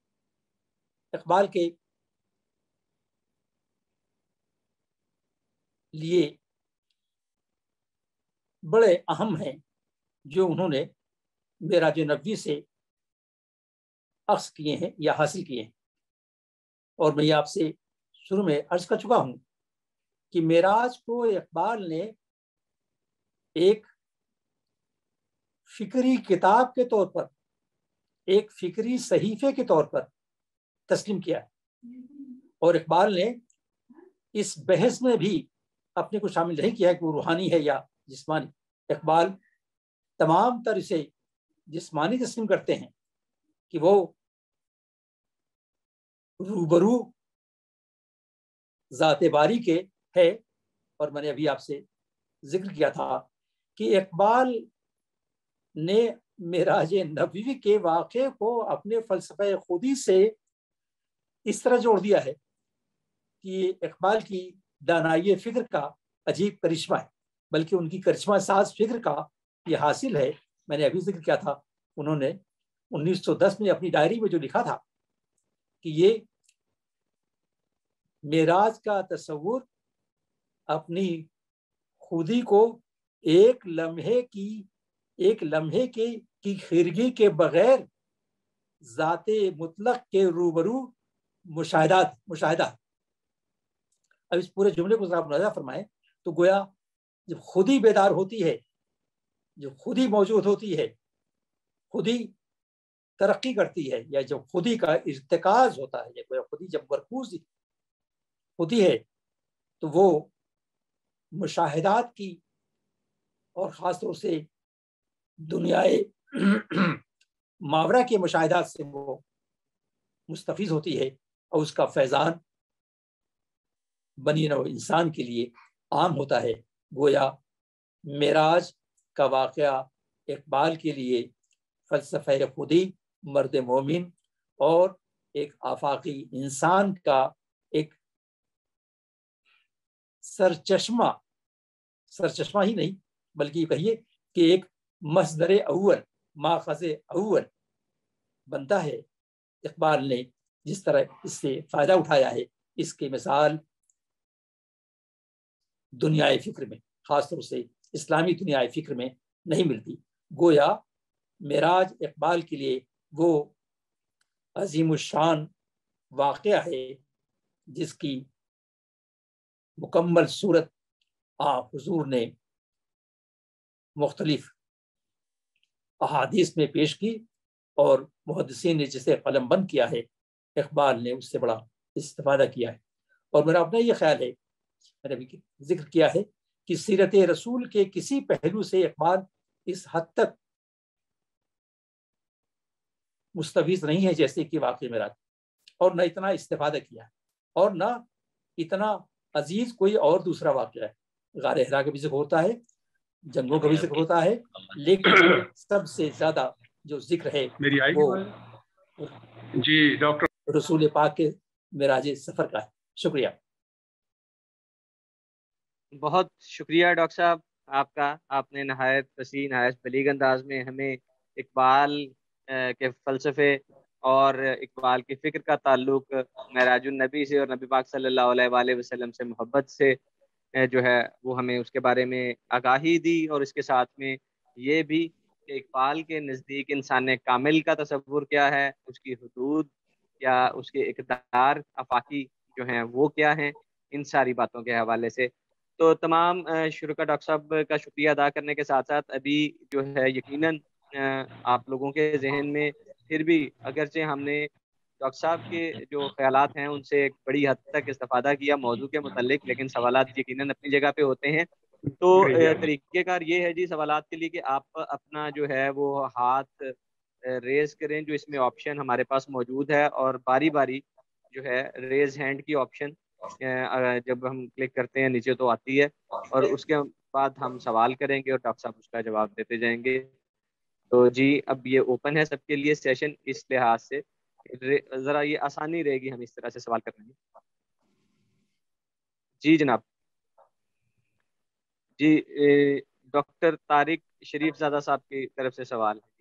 اقبال کے لیے بڑے اہم ہیں جو انہوں نے معراج نبوی سے اخذ کیے ہیں یا حاصل کیے ہیں. اور میں آپ سے شروع میں عرض کر چکا ہوں کہ معراج کو اقبال نے ایک فکری کتاب کے طور پر، ایک فکری صحیفے کے طور پر تسلیم کیا. اور اقبال نے اس بحث میں بھی اپنے کو شامل نہیں کیا کہ وہ روحانی ہے یا جسمانی. اقبال تمام تر اسے جسمانی تسلیم کرتے ہیں کہ وہ روبرو ذات باری کے ہے. اور میں نے ابھی آپ سے ذکر کیا تھا کہ اقبال نے معراج نبوی کے واقعے کو اپنے فلسفہ خودی سے اس طرح جوڑ دیا ہے کہ اقبال کی دانائی فکر کا عجیب کرشمہ ہے، بلکہ ان کی کرشمہ ساز فکر کا یہ حاصل ہے. میں نے ابھی ذکر کیا تھا، انہوں نے 1910 میں اپنی ڈائری میں جو لکھا تھا کہ یہ معراج کا تصور اپنی خودی کو ایک لمحے کی خیرگی کے بغیر ذات مطلق کے روبرو مشاہدہ. اب اس پورے جملے کو ذرا ملاحظہ فرمائیں تو گویا جب خودی بیدار ہوتی ہے، جب خودی موجود ہوتی ہے، خودی ترقی کرتی ہے، یا جب خودی کا ارتکاز ہوتا ہے، یا خودی جب مرکوز ہوتی ہے، تو وہ مشاہدات کی اور خاص طور سے دنیائے ماورا کے مشاہدات سے وہ مستفیض ہوتی ہے، اور اس کا فیضان بنی نوع انسان کے لیے عام ہوتا ہے. گویا معراج کا واقعہ اقبال کے لیے فلسفہ خودی، مرد مومن اور ایک آفاقی انسان کا ایک سرچشمہ ہی نہیں، بلکہ کہیے کہ ایک مصدر اول، ماخذ اول بنتا ہے. اقبال نے جس طرح اس سے فائدہ اٹھایا ہے، اس کی مثال دنیائے فکر میں، خاص طور سے اسلامی دنیائے فکر میں نہیں ملتی. گویا معراج اقبال کے لیے وہ عظیم الشان واقعہ ہے جس کی مکمل صورت آپ حضور نے مختلف احادیث میں پیش کی، اور محدثین نے جسے قلم بند کیا ہے، اقبال نے اس سے بڑا استفادہ کیا ہے. اور میرا اپنا یہ خیال ہے، میں نے بھی ذکر کیا ہے کہ سیرت رسول کے کسی پہلو سے اقبال اس حد تک مستفیض نہیں ہے جیسے کہ واقعی معراج، اور نہ اتنا استفادہ کیا ہے، اور نہ اتنا عزیز کوئی اور دوسرا واقعہ ہے. غار حرا کا بھی ذکر ہوتا ہے، جنگوں کا بھی ذکر ہوتا ہے، لیکن سب سے زیادہ جو ذکر ہے وہ جی ڈاکٹر رسول پاک کے معراج سفر کا ہے. شکریہ. بہت شکریہ ڈاکٹر صاحب آپ کا. آپ نے نہایت فصیح، نہایت بلیغ انداز میں ہمیں اقبال کے فلسفے اور اقبال کی فکر کا تعلق معراج النبی سے اور نبی پاک صلی اللہ علیہ وآلہ وسلم سے محبت سے جو ہے وہ ہمیں اس کے بارے میں آگاہی دی، اور اس کے ساتھ میں یہ بھی کہ اقبال کے نزدیک انسان کامل کا تصور کیا ہے، اس کی حدود یا اس کے اقدار آفاقی جو ہیں وہ کیا ہیں، ان ساری باتوں کے حوالے سے. تو تمام شرکا ڈاکٹر صاحب کا شکریہ ادا کرنے کے ساتھ ساتھ ابھی جو ہے یقیناً آپ لوگوں کے ذہن میں پھر بھی اگرچہ ہم نے ڈاکٹر صاحب کے جو خیالات ہیں ان سے ایک بڑی حد تک استفادہ کیا موضوع کے متعلق، لیکن سوالات یقیناً اپنی جگہ پہ ہوتے ہیں. تو طریقہ کار یہ ہے جی سوالات کے لیے کہ آپ اپنا جو ہے وہ ہاتھ ریز کریں، جو اس میں آپشن ہمارے پاس موجود ہے، اور باری باری جو ہے ریز ہینڈ کی آپشن جب ہم کلک کرتے ہیں نیچے تو آتی ہے، اور اس کے بعد ہم سوال کریں گے اور ڈاکٹر صاحب اس کا جواب دیتے جائیں گے. تو جی اب یہ اوپن ہے سب کے لیے سیشن، اس لحاظ سے ذرا یہ آسانی رہے گی ہم اس طرح سے سوال کرنے میں. جی جناب. جی ڈاکٹر طارق شریف زادہ صاحب کی طرف سے سوال ہے.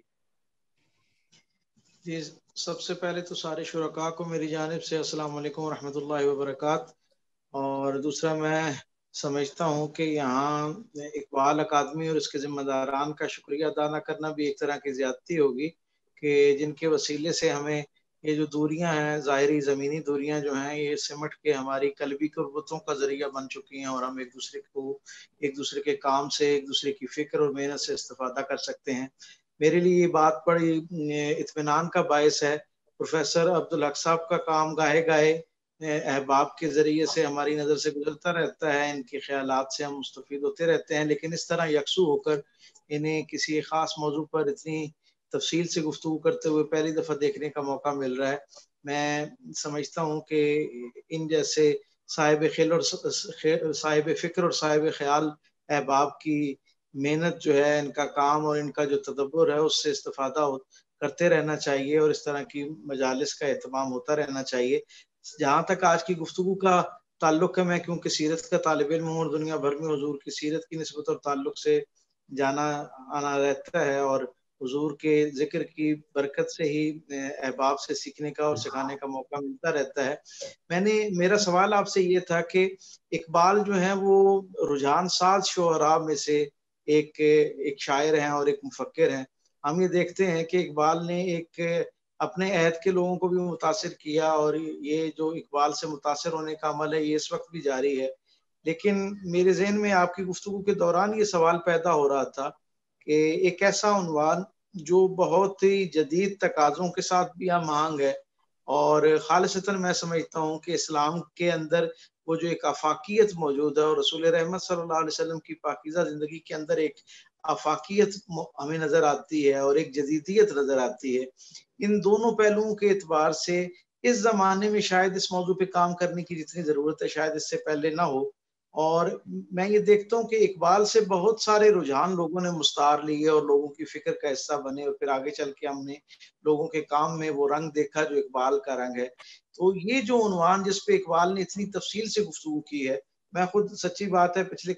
جی سب سے پہلے تو سارے شرکاء کو میری جانب سے السلام علیکم ورحمۃ اللہ وبرکاتہ. اور دوسرا میں سمجھتا ہوں کہ یہاں اقبال اکادمی اور اس کے ذمہ داران کا شکریہ ادا نہ کرنا بھی ایک طرح کی زیادتی ہوگی، کہ جن کے وسیلے سے ہمیں یہ جو دوریاں ہیں، ظاہری زمینی دوریاں جو ہیں، یہ سمٹ کے ہماری قلبی قربتوں کا ذریعہ بن چکی ہیں، اور ہم ایک دوسرے کے کام سے، ایک دوسرے کی فکر اور محنت سے استفادہ کر سکتے ہیں۔ میرے لیے یہ بات بڑی اطمینان کا باعث ہے۔ پروفیسر عبدالحق صاحب کا کام گاہے گاہے احباب کے ذریعے سے ہماری نظر سے گزرتا رہتا ہے، ان کے خیالات سے ہم مستفید ہوتے رہتے ہیں، لیکن اس طرح یکسو ہو کر انہیں کسی خاص موضوع پر اتنی تفصیل سے گفتگو کرتے ہوئے پہلی دفعہ دیکھنے کا موقع مل رہا ہے۔ میں سمجھتا ہوں کہ ان جیسے صاحب فکر اور صاحب خیال احباب کی محنت جو ہے، ان کا کام اور ان کا جو تدبر ہے، اس سے استفادہ کرتے رہنا چاہیے، اور اس طرح کی مجالس کا اہتمام ہوتا رہنا چاہیے۔ جہاں تک آج کی گفتگو کا تعلق ہے، میں کیونکہ سیرت کا طالب علم ہوں اور دنیا بھر میں حضور کی سیرت کی نسبت اور تعلق سے جانا آنا رہتا ہے، اور حضور کے ذکر کی برکت سے ہی احباب سے سیکھنے کا اور سکھانے کا موقع ملتا رہتا ہے۔ میرا سوال آپ سے یہ تھا کہ اقبال جو ہیں وہ رجحان ساز شعراء میں سے ایک شاعر ہیں اور ایک مفکر ہیں۔ ہم یہ دیکھتے ہیں کہ اقبال نے ایک اپنے عہد کے لوگوں کو بھی متاثر کیا، اور یہ جو اقبال سے متاثر ہونے کا عمل ہے، یہ اس وقت بھی جاری ہے۔ لیکن میرے ذہن میں آپ کی گفتگو کے دوران یہ سوال پیدا ہو رہا تھا کہ ایک ایسا عنوان جو بہت ہی جدید تقاضوں کے ساتھ بھی ہم آہنگ ہے، اور خالصتاً میں سمجھتا ہوں کہ اسلام کے اندر وہ جو ایک آفاقیت موجود ہے، اور رسول رحمت صلی اللہ علیہ وسلم کی پاکیزہ زندگی کے اندر ایک آفاقیت ہمیں نظر آتی ہے اور ایک جدیدیت نظر آتی ہے۔ ان دونوں پہلوؤں کے اعتبار سے اس زمانے میں شاید اس موضوع پہ کام کرنے کی جتنی ضرورت ہے شاید اس سے پہلے نہ ہو، اور میں یہ دیکھتا ہوں کہ اقبال سے بہت سارے رجحان لوگوں نے مستعار لیے اور لوگوں کی فکر کا حصہ بنے، اور پھر آگے چل کے ہم نے لوگوں کے کام میں وہ رنگ دیکھا جو اقبال کا رنگ ہے۔ تو یہ جو عنوان جس پہ اقبال نے اتنی تفصیل سے گفتگو کی ہے، میں خود سچی بات ہے پچھلے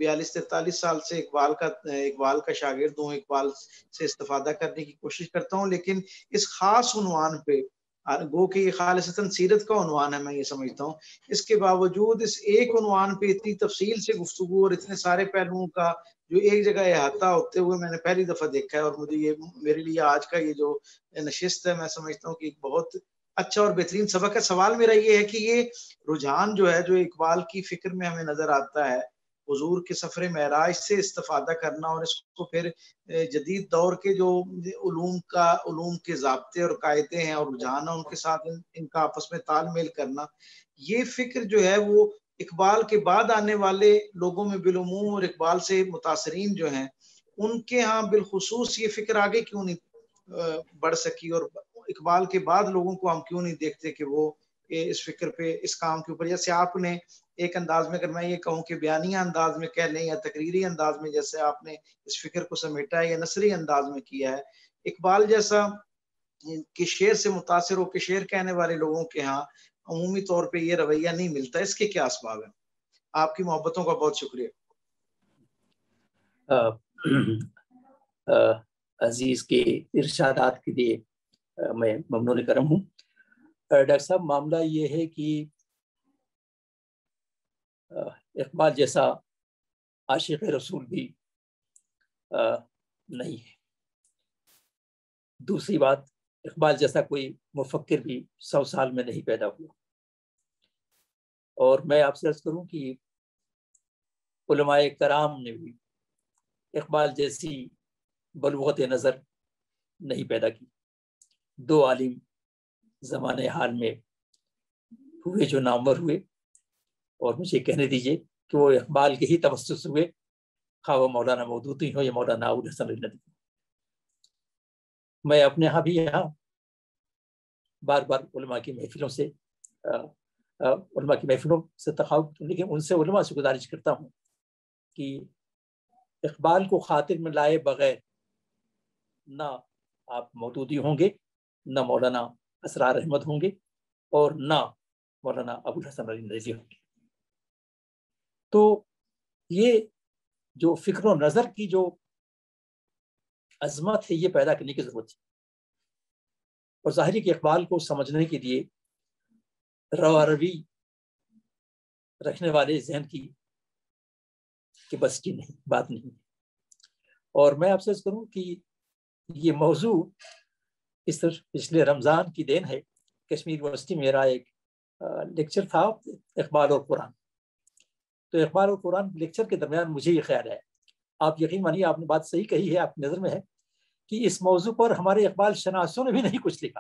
42-43 سال سے اقبال کا شاگرد ہوں، اقبال سے استفادہ کرنے کی کوشش کرتا ہوں، لیکن اس خاص عنوان پہ گو کہ یہ خالصتاً سیرت کا عنوان ہے، میں یہ سمجھتا ہوں، اس کے باوجود اس ایک عنوان پہ اتنی تفصیل سے گفتگو اور اتنے سارے پہلوؤں کا جو ایک جگہ احاطہ ہوتے ہوئے میں نے پہلی دفعہ دیکھا ہے، اور میرے لیے آج کا یہ جو نشست ہے، میں سمجھتا ہوں کہ ایک بہت اچھا اور بہترین سبق ہے۔ سوال میرا یہ ہے کہ یہ رجحان جو ہے، جو اقبال کی فکر میں ہمیں نظر آتا ہے، حضور کے سفر معراج سے استفادہ کرنا، اور اس کو پھر جدید دور کے جو علوم کے ضابطے اور قاعدے ہیں اور رجحان ہیں، ان کے ساتھ ان کا آپس میں تال میل کرنا، یہ فکر جو ہے وہ اقبال کے بعد آنے والے لوگوں میں بالعموم اور اقبال سے متاثرین جو ہیں ان کے ہاں بالخصوص یہ فکر آگے کیوں نہیں بڑھ سکی، اور اقبال کے بعد لوگوں کو ہم کیوں نہیں دیکھتے کہ وہ اس فکر پہ، اس کام کے اوپر، جیسے آپ نے ایک انداز میں، اگر میں یہ کہوں کہ بیانیہ انداز میں کہہ لیں یا تقریری انداز میں جیسے آپ نے اس فکر کو سمیٹا ہے یا نثری انداز میں کیا ہے، اقبال جیسا کہ شعر سے متاثر ہو کے شعر کہنے والے لوگوں کے ہاں عمومی طور پہ یہ رویہ نہیں ملتا، اس کے کیا اسباب ہیں؟ آپ کی محبتوں کا بہت شکریہ۔ عزیز کے ارشادات کے لیے میں ممنون کرم ہوں۔ ڈاکٹر صاحب، معاملہ یہ ہے کہ اقبال جیسا عاشق رسول بھی نہیں ہے۔ دوسری بات، اقبال جیسا کوئی مفکر بھی 100 سال میں نہیں پیدا ہوا، اور میں آپ سے عرض کروں کہ علماء کرام نے بھی اقبال جیسی بلوغت نظر نہیں پیدا کی۔ 2 عالم زمانے حال میں ہوئے جو نامور ہوئے، اور مجھے کہنے دیجئے کہ وہ اقبال کے ہی تبسس ہوئے، خواہ وہ مولانا مودودی ہو یا مولانا ابوالحسن الندوی۔ میں اپنے ہاں بھی یہاں بار بار علماء کی محفلوں سے تخاطب، لیکن ان سے علماء سے گزارش کرتا ہوں کہ اقبال کو خاطر میں لائے بغیر نہ آپ مودودی ہوں گے، نہ مولانا اسرار احمد ہوں گے، اور نہ مولانا ابوالحسن الندوی ہوں گے۔ تو یہ جو فکر و نظر کی جو عظمت ہے، یہ پیدا کرنے کی ضرورت ہے، اور ظاہری کہ اقبال کو سمجھنے کے لیے روا روی رکھنے والے ذہن کی کہ بس کی نہیں بات نہیں. اور میں آپ سے عرض کروں کہ یہ موضوع اس طرح پچھلے رمضان کی دین ہے. کشمیر یونیورسٹی میں میرا ایک لیکچر تھا اقبال اور قرآن. تو اقبال اور قرآن لیکچر کے درمیان مجھے یہ خیال ہے, آپ یقین مانیے آپ نے بات صحیح کہی ہے, آپ کی نظر میں ہے کہ اس موضوع پر ہمارے اقبال شناسوں نے بھی نہیں کچھ لکھا,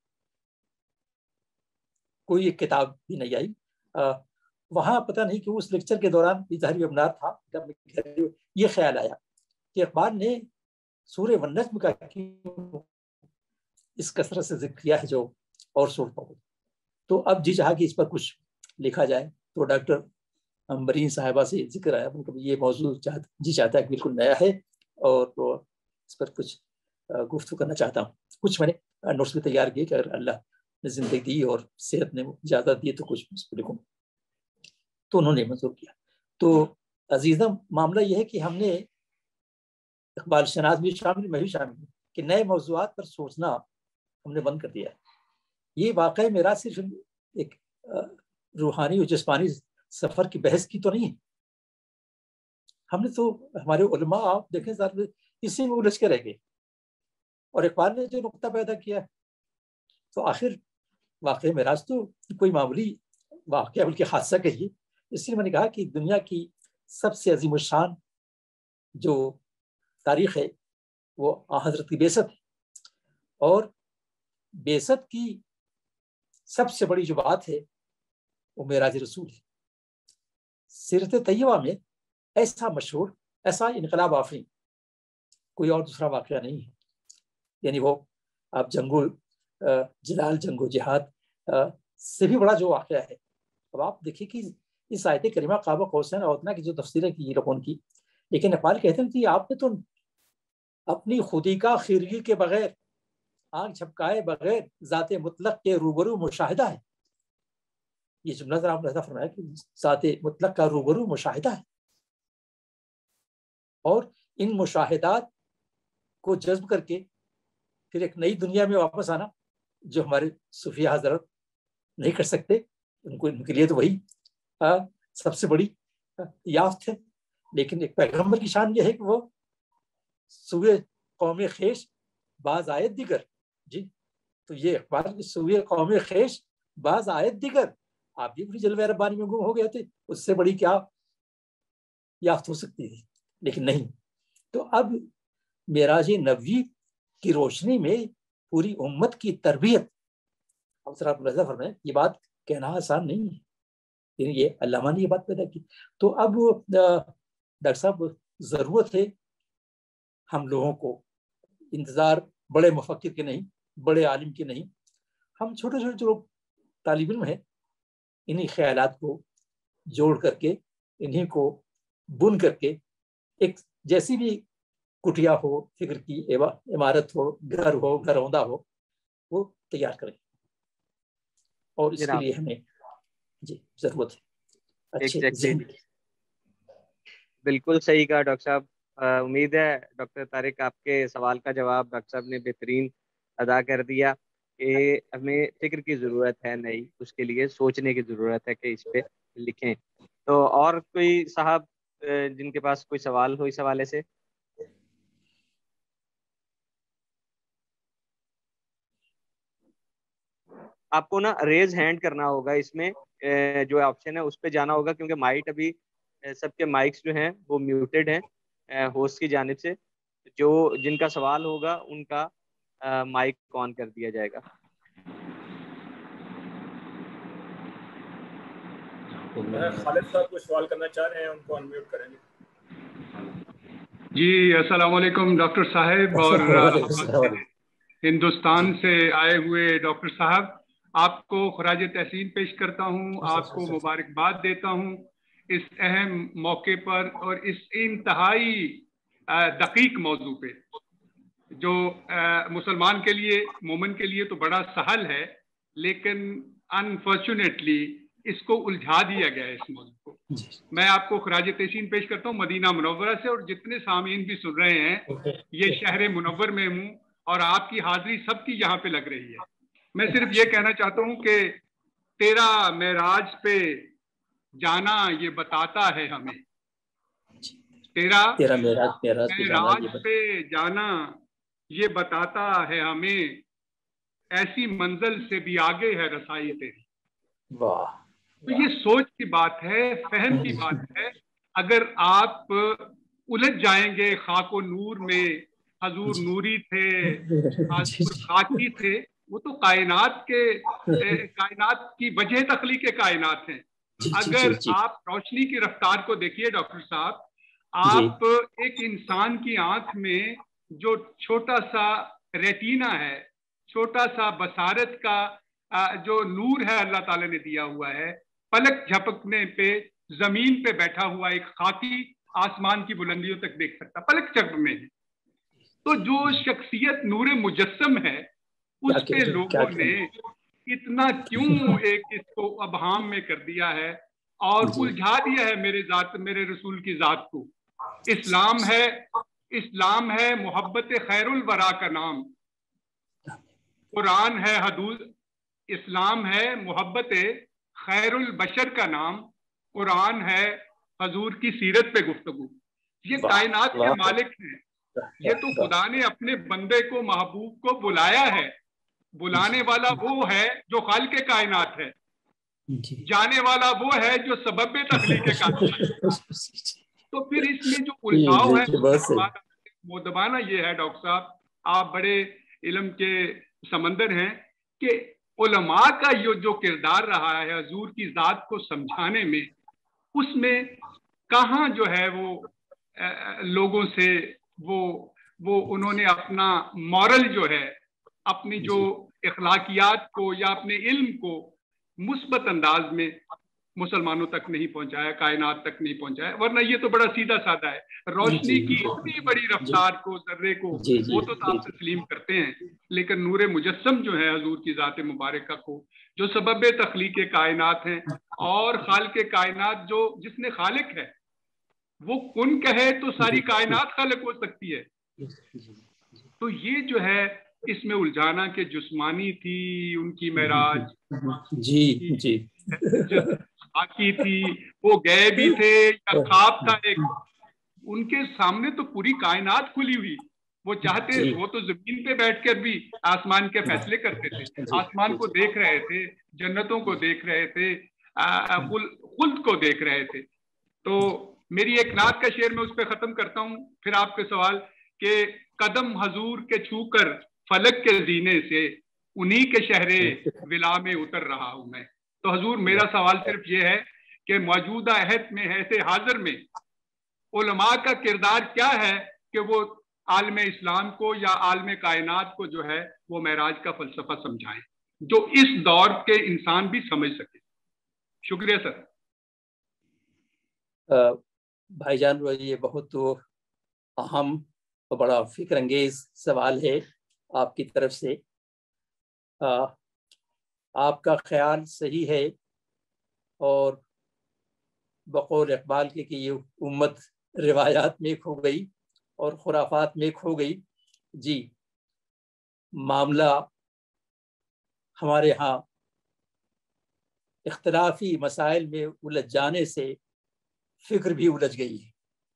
کوئی ایک کتاب بھی نہیں آئی. وہاں پتہ نہیں کہ اس لیکچر کے دوران ظاہری ابنار تھا, جب یہ خیال آیا کہ اقبال نے سورہ والنجم کا اس کثرت سے ذکر کیا ہے جو اور صورتوں کو, تو اب جی چاہا کہ اس پر کچھ لکھا جائے. تو ڈاکٹر امبرین صاحبہ سے ذکر آیا, یہ موضوع جی چاہتا ہے کہ بالکل نیا ہے اور اس پر کچھ گفتگو کرنا چاہتا ہوں. کچھ میں نے نوٹس بھی تیار کیے کہ اگر اللہ نے زندگی دی اور صحت نے اجازت دی تو کچھ اس کو لکھوں, تو انہوں نے منظور کیا. تو عزیزم معاملہ یہ ہے کہ ہم نے اقبال شناس بھی شامل, میں بھی شامل ہوں, کہ نئے موضوعات پر سوچنا ہم نے بند کر دیا ہے. یہ واقعہ میرا صرف ایک روحانی اور جسمانی سفر کی بحث کی تو نہیں ہے. ہم نے تو ہمارے علماء آپ دیکھیں اسی میں الجھ کے رہ گئے, اور اقبال نے جو نقطہ پیدا کیا تو آخر واقعہ معراج تو کوئی معمولی واقعہ بلکہ حادثہ کہیے. اس لیے میں نے کہا کہ دنیا کی سب سے عظیم الشان جو تاریخ ہے وہ حضرت کی بعثت ہے, اور بعثت کی سب سے بڑی جو بات ہے وہ معراج رسول ہے. سیرت طیبہ میں ایسا مشہور, ایسا انقلاب آفرین کوئی اور دوسرا واقعہ نہیں ہے. یعنی وہ آپ جنگ و جلال, جنگ و جہاد سے بھی بڑا جو واقعہ ہے. اب آپ دیکھیے کہ اس آیت کریمہ قاب قوسین اور ادنیٰ کی جو تفسیریں کی لوگوں کی, لیکن اقبال کہتے ہیں کہ آپ نے تو اپنی خودی کا خیرگی کے بغیر, آنکھ جھپکائے بغیر ذات مطلق کے روبرو مشاہدہ ہے. یہ جملہ ذرا آپ نے فرمایا کہ ذات مطلق کا روبرو مشاہدہ ہے, اور ان مشاہدات کو جذب کر کے پھر ایک نئی دنیا میں واپس آنا جو ہمارے صوفیہ حضرت نہیں کر سکتے. ان کے لیے تو وہی سب سے بڑی یافت ہے. لیکن ایک پیغمبر کی شان یہ ہے کہ وہ سوئے قوم خیش باز آیت دیگر, جی تو یہ اقبال سوئے قوم خیش باز آیت دیگر, آپ بھی بڑی جلوہ ربانی میں گم ہو گئے تھے, اس سے بڑی کیا یافت ہو سکتی تھی, لیکن نہیں. تو اب معراج نبوی کی روشنی میں پوری امت کی تربیت, اب ذرا ملاحظہ فرمائیں, یہ بات کہنا آسان نہیں ہے, یعنی یہ علامہ نے یہ بات پیدا کی. تو اب ڈاکٹر صاحب ضرورت ہے ہم لوگوں کو, انتظار بڑے مفکر کے نہیں, بڑے عالم کے نہیں, ہم چھوٹے چھوٹے جو طالب علم ہیں انہی خیالات کو جوڑ کر کے, انہی کو بن کر کے ایک جیسی بھی کٹیا ہو, فکر کی عمارت ہو, گھر ہو, گھروندہ ہو, وہ تیار کریں. اور اس کے لیے ہمیں جی ضرورت ہے اچھے ذہن کی. بالکل صحیح کہا ڈاکٹر صاحب. امید ہے ڈاکٹر طارق آپ کے سوال کا جواب ڈاکٹر صاحب نے بہترین ادا کر دیا کہ ہمیں فکر کی ضرورت ہے نئی, اس کے لیے سوچنے کی ضرورت ہے کہ اس پہ لکھیں. تو اور کوئی صاحب جن کے پاس کوئی سوال ہو اس حوالے سے؟ آپ کو نا ریز ہینڈ کرنا ہوگا, اس میں جو آپشن ہے اس پہ جانا ہوگا, کیونکہ مائک ابھی سب کے مائکس جو ہیں وہ میوٹیڈ ہیں ہوسٹ کی جانب سے. جو جن کا سوال ہوگا ان کا مائک آن کر دیا جائے گا. خالد صاحب کوئی سوال کرنا چاہ رہے ہیں, ان کو انمیوٹ کریں گے. جی السلام علیکم ڈاکٹر صاحب اور ہندوستان سے آئے ہوئے ڈاکٹر صاحب, آپ کو خراج تحسین پیش کرتا ہوں, آپ کو مبارکباد دیتا ہوں اس اہم موقع پر اور اس انتہائی دقیق موضوع پہ, جو مسلمان کے لیے, مومن کے لیے تو بڑا سہل ہے, لیکن انفارچونیٹلی اس کو الجھا دیا گیا ہے اس موضوع کو. میں آپ کو خراج تحسین پیش کرتا ہوں مدینہ منورہ سے, اور جتنے سامعین بھی سن رہے ہیں یہ شہر منور میں ہوں اور آپ کی حاضری سب کی یہاں پہ لگ رہی ہے. میں صرف یہ کہنا چاہتا ہوں کہ تیرا معراج پہ جانا یہ بتاتا ہے ہمیں تیرا معراج پہ جانا یہ بتاتا ہے ہمیں، ایسی منزل سے بھی آگے ہے رسائی تیری. واہ، تو یہ سوچ کی بات ہے، فہم کی بات ہے. اگر آپ الجھ جائیں گے خاک و نور میں، حضور نوری تھے، حضور خاکی تھے، وہ تو کائنات کی وجہ تخلیق کائنات ہیں. اگر آپ روشنی کی رفتار کو دیکھیے ڈاکٹر صاحب، آپ ایک انسان کی آنکھ میں جو چھوٹا سا ریٹینا ہے، چھوٹا سا بصارت کا جو نور ہے اللہ تعالی نے دیا ہوا ہے، پلک جھپکنے پہ زمین پہ بیٹھا ہوا ایک خاکی آسمان کی بلندیوں تک دیکھ سکتا، پلک جھپکنے میں. تو جو شخصیت نور مجسم ہے، اس پہ لوگوں نے اتنا کیوں ایک اس کو ابہام میں کر دیا ہے اور الجھا دیا ہے میرے رسول کی ذات کو. اسلام ہے محبت خیر الورا کا نام، قرآن ہے حدود، اسلام ہے محبت خیر البشر کا نام، قرآن ہے حضور کی سیرت پہ گفتگو. یہ کائنات کے مالک ہیں. یہ تو خدا نے اپنے بندے کو، محبوب کو بلایا ہے. بلانے والا وہ ہے جو خالق کائنات ہے، جانے والا وہ ہے جو سبب تخلیق کائنات ہے. تو پھر اس میں جو الجھاؤ ہے مودبانہ یہ ہے ڈاکٹر صاحب، آپ بڑے علم کے سمندر ہیں، کہ علماء کا یہ جو کردار رہا ہے حضور کی ذات کو سمجھانے میں، اس میں کہاں جو ہے وہ لوگوں سے وہ انہوں نے اپنا مورل جو ہے، اپنی جو اخلاقیات کو یا اپنے علم کو مثبت انداز میں مسلمانوں تک نہیں پہنچایا، کائنات تک نہیں پہنچایا. ورنہ یہ تو بڑا سیدھا سادہ ہے. روشنی کی اتنی بڑی رفتار کو، ذرے کو، وہ تو آپ تسلیم کرتے ہیں، لیکن نور مجسم جو ہے حضور کی ذات مبارکہ کو، جو سبب تخلیق کائنات ہیں، اور خالق کائنات جس نے خالق ہے وہ کن کہے تو ساری کائنات خالق ہو سکتی ہے. تو یہ جو ہے اس میں الجھانا کہ جسمانی تھی ان کی معراج، خاکی تھی، وہ گئے بھی تھے یا خواب تھا ایک، ان کے سامنے تو پوری کائنات کھلی ہوئی. وہ چاہتے، وہ تو زمین پہ بیٹھ کر بھی آسمان کے فیصلے کرتے تھے، آسمان کو دیکھ رہے تھے، جنتوں کو دیکھ رہے تھے، خلد کو دیکھ رہے تھے. تو میری ایک نعت کا شعر میں اس پہ ختم کرتا ہوں، پھر آپ کے سوال، کہ قدم حضور کے چھو کر فلک کے زینے سے انہی کے شہر ولا میں اتر رہا ہوں میں. تو حضور میرا سوال صرف یہ ہے کہ موجودہ عہد میں ایسے حاضر میں علماء کا کردار کیا ہے کہ وہ عالم اسلام کو یا عالم کائنات کو جو ہے وہ معراج کا فلسفہ سمجھائیں، جو اس دور کے انسان بھی سمجھ سکے. شکریہ سر. بھائی جان، یہ بہت اہم اور بڑا فکر انگیز سوال ہے آپ کی طرف سے. آپ کا خیال صحیح ہے، اور بقول اقبال کے کہ یہ امت روایات میں کھو گئی اور خرافات میں کھو گئی. جی، معاملہ ہمارے ہاں اختلافی مسائل میں الجھ جانے سے فکر بھی الجھ گئی ہے.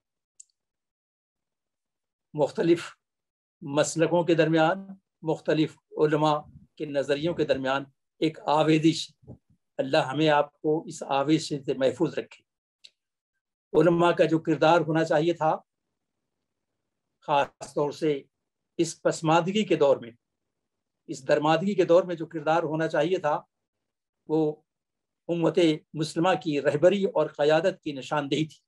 مختلف مسلکوں کے درمیان، مختلف علماء کے نظریوں کے درمیان ایک آویزش، اللہ ہمیں آپ کو اس آویزش سے محفوظ رکھے. علماء کا جو کردار ہونا چاہیے تھا، خاص طور سے اس پسماندگی کے دور میں، اس درماندگی کے دور میں جو کردار ہونا چاہیے تھا، وہ امت مسلمہ کی رہبری اور قیادت کی نشاندہی تھی.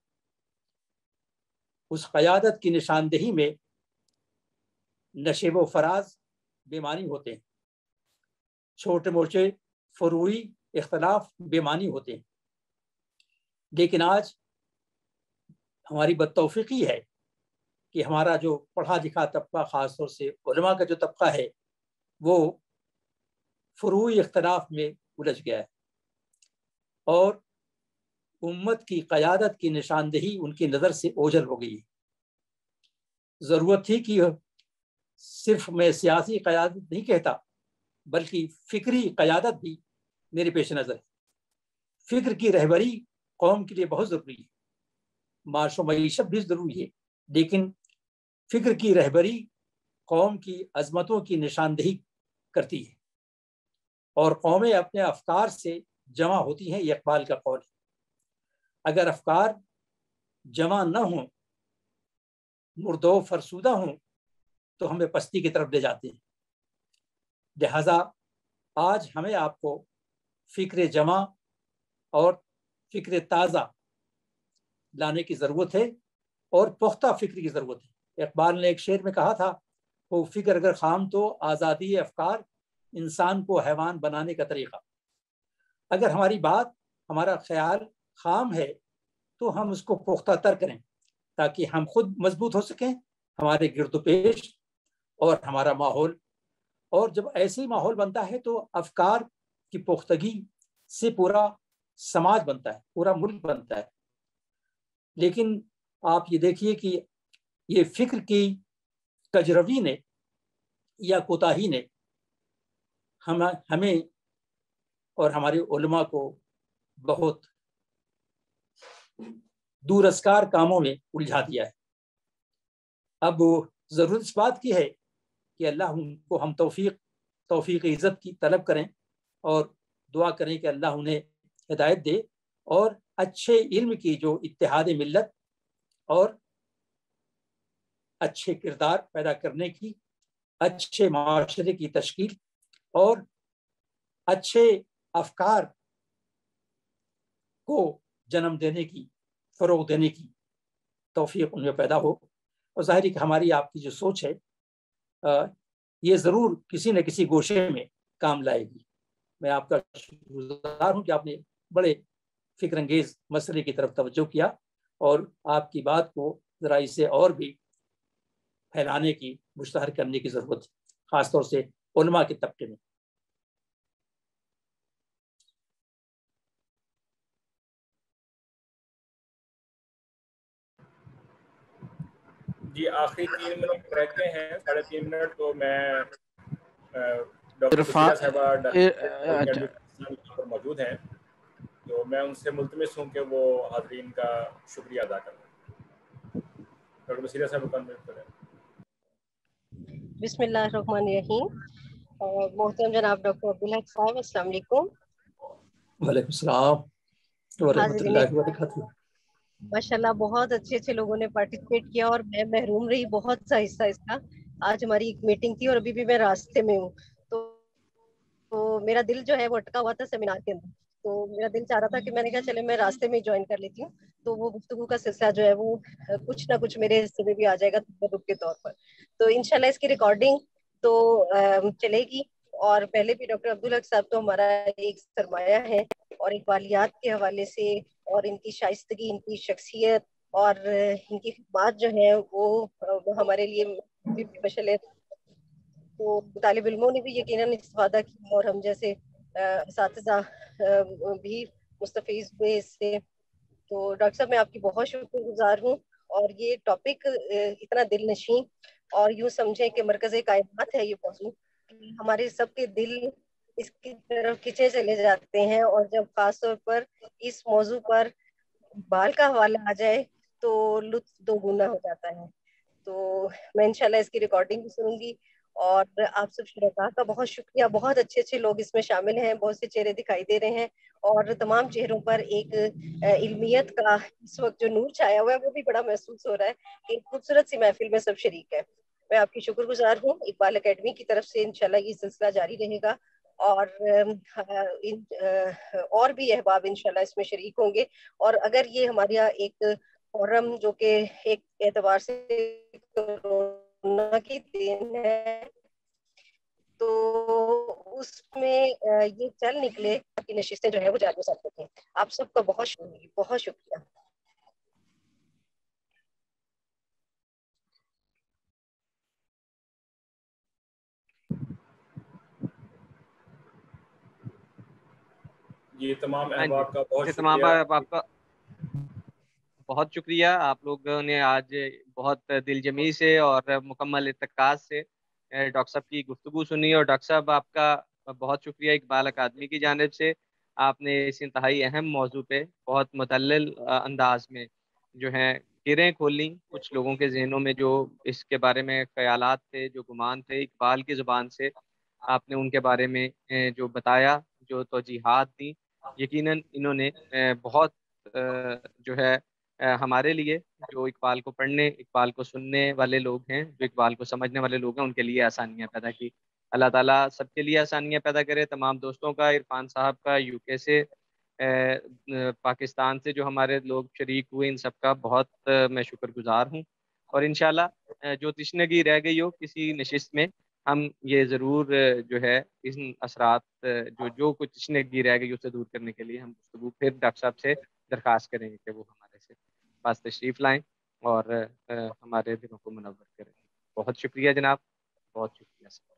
اس قیادت کی نشاندہی میں نشیب و فراز بے معنی ہوتے ہیں، چھوٹے موٹے فروعی اختلاف بے معنی ہوتے ہیں. لیکن آج ہماری بدتوفیقی ہے کہ ہمارا جو پڑھا لکھا طبقہ، خاص طور سے علماء کا جو طبقہ ہے، وہ فروعی اختلاف میں الجھ گیا ہے، اور امت کی قیادت کی نشاندہی ان کی نظر سے اوجھل ہو گئی ہے. ضرورت تھی کہ صرف میں سیاسی قیادت نہیں کہتا، بلکہ فکری قیادت بھی میرے پیش نظر ہے. فکر کی رہبری قوم کے لیے بہت ضروری ہے. माश मईशत भी ज़रूरी है, लेकिन फ़िक्र की रहबरी कौम की अजमतों की निशानदेही करती है और कौमें अपने अफकार से जमा होती हैं, ये इकबाल का कौल है। अगर अफकार जमा न हों, मुर्दो फरसूदा हों, तो हमें पस्ती की तरफ ले जाते हैं। लिहाजा आज हमें आपको फ़िक्र जमा और फ़िक्र ताज़ा लाने की ज़रूरत है और पुख्ता फ़िक्र की ज़रूरत है। इकबाल ने एक शेर में कहा था, वो फ़िक्र अगर खाम तो आज़ादी अफकार इंसान को हैवान बनाने का तरीक़ा। अगर हमारी बात, हमारा ख्याल खाम है तो हम उसको पुख्ता तर करें ताकि हम खुद मजबूत हो सकें, हमारे गिरद पेश और हमारा माहौल। और जब ऐसे ही माहौल बनता है तो अफकार की पुख्तगी से पूरा समाज बनता है, पूरा मुल्क बनता है। लेकिन आप ये देखिए कि ये फिक्र की कजरवी ने या कोताही ने हमें और हमारे उलमा को बहुत दूरस्कार कामों में उलझा दिया है। अब ज़रूरत इस बात की है कि अल्लाह उनको हम तौफीक इज़्ज़त की तलब करें और दुआ करें कि अल्लाह उन्हें हिदायत दे और अच्छे इल्म की जो इत्तेहाद मिल्लत और अच्छे किरदार पैदा करने की, अच्छे माशरे की तश्कील और अच्छे अफकार को जन्म देने की, फ़रोग़ देने की तौफीक उनमें पैदा हो। और ज़ाहिर है कि हमारी आपकी जो सोच है ये ज़रूर किसी न किसी गोशे में काम लाएगी। मैं आपका शुक्रगुज़ार हूँ कि आपने बड़े फ़िक्रअंगेज़ मसले की तरफ तवज्जो किया और आपकी बात को ज़रा इसे और भी फैलाने की, मुश्तहर करने की ज़रूरत है, ख़ासतौर से उलमा के तबके में। जी, आखिरी 3 मिनट रहते हैं, 3.5 मिनट, तो मैं डॉक्टर बसीरा साहिबा पर मौजूद हैं, तो मैं उनसे मुल्तमिस हूँ कि वो हाज़रीन का शुक्रिया अदा करें। डॉक्टर बसीरा साहिबा कन्वर्ट करें। बिस्मिल्लाहिर्रहमानिर्रहीम। मोहतरम जनाब डॉक्टर अब्दुल हक साहब, अस्सलाम वालेकुम। वालेकुम सलाम व रहमतुल्लाहि व बरकातहू। माशाल्लाह बहुत अच्छे लोगों ने पार्टिसिपेट किया और मैं महरूम रही बहुत सा हिस्सा इसका। आज हमारी एक मीटिंग थी और अभी भी मैं रास्ते में हूँ, तो मेरा दिल जो है वो अटका हुआ था सेमिनार के अंदर, तो मेरा दिल चाह रहा था कि मैंने कहा चले मैं रास्ते में ज्वाइन कर लेती हूँ, तो वो गुफ्तगू का सिलसिला जो है वो कुछ ना कुछ मेरे हिस्से में भी आ जाएगा तबरुक के तौर पर। तो इंशाल्लाह इसकी रिकॉर्डिंग तो चलेगी। और पहले भी डॉक्टर अब्दुल हक साहब तो हमारा एक सरमाया है और इकबालियात के हवाले से और इनकी शाइस्तगी, इनकी शख्सियत और इनकी खिदमत जो है वो हमारे लिए स्पेशल है। तो तालिब इल्मों ने भी यकीनन इस्तेफादा किया और हम जैसे असातिज़ा भी मुस्तफीज हुए इससे। तो डॉक्टर साहब मैं आपकी बहुत शुक्रगुजार हूँ और ये टॉपिक इतना दिल नशीं और यूँ समझें कि मरकज़े कायनात है ये मौजू, हमारे सबके दिल इसकी तरफ खिंचे चले जाते हैं और जब खास तौर पर इस मौजू पर बाल का हवाला आ जाए तो लुत्फ दोगुना हो जाता है। तो मैं इंशाल्लाह इसकी रिकॉर्डिंग भी सुनूंगी और आप सब शुरका का बहुत शुक्रिया। बहुत अच्छे लोग इसमें शामिल हैं, बहुत से चेहरे दिखाई दे रहे हैं और तमाम चेहरों पर एक इल्मियत का इस वक्त जो नूर छाया हुआ है वो भी बड़ा महसूस हो रहा है कि एक खूबसूरत सी महफिल में सब शरीक है। मैं आपकी शुक्रगुजार हूँ। इकबाल अकेडमी की तरफ से इंशाल्लाह ये सिलसिला जारी रहेगा और और भी अहबाब इंशाल्लाह इसमें शरीक होंगे। और अगर ये हमारा एक फोरम जो कि एक एतबार से कोरोना की देन है तो उसमें ये चल निकले कि नशिस्तें जो है वो जारी हो सकती। आप सबका बहुत शुक्रिया। ये तमाम अहबाब का बहुत तमाम शुक्रिया। आपका बहुत शुक्रिया। आप लोगों ने आज बहुत दिलजमी से और मुकम्मल इत्तेकाद से डॉक्टर साहब की गुफ्तगू सुनी और डॉक्टर साहब आपका बहुत शुक्रिया इकबाल अकादमी की जानिब से। आपने इस इंतहाई अहम मौजू पे बहुत मुतल्लिल अंदाज में جو ہیں کریں کھولیں کچھ لوگوں کے ذہنوں میں جو اس کے بارے میں خیالات تھے، جو گمان تھے، اقبال کی زبان سے آپ نے ان کے بارے میں جو بتایا، جو توجیحات دیں، یقیناً انہوں نے بہت جو ہے ہمارے لیے جو اقبال کو پڑھنے، اقبال کو سننے والے لوگ ہیں، جو اقبال کو سمجھنے والے لوگ ہیں، ان کے لیے آسانیاں پیدا کی۔ اللہ تعالیٰ سب کے لیے آسانیاں پیدا کرے۔ تمام دوستوں کا، عرفان صاحب کا یو کے سے، پاکستان سے جو ہمارے لوگ شریک ہوئے، ان سب کا بہت میں شکر گزار ہوں۔ اور انشاءاللہ جو تشنگی رہ گئی ہو کسی نشست میں، ہم یہ ضرور جو ہے ان اثرات جو کچھ تشنگی رہ گئی اسے دور کرنے کے لیے ہم گفتگو پھر ڈاکٹر صاحب سے درخواست کریں گے کہ وہ ہمارے سے پاس تشریف لائیں اور ہمارے دلوں کو منور کریں۔ بہت شکریہ جناب، بہت شکریہ۔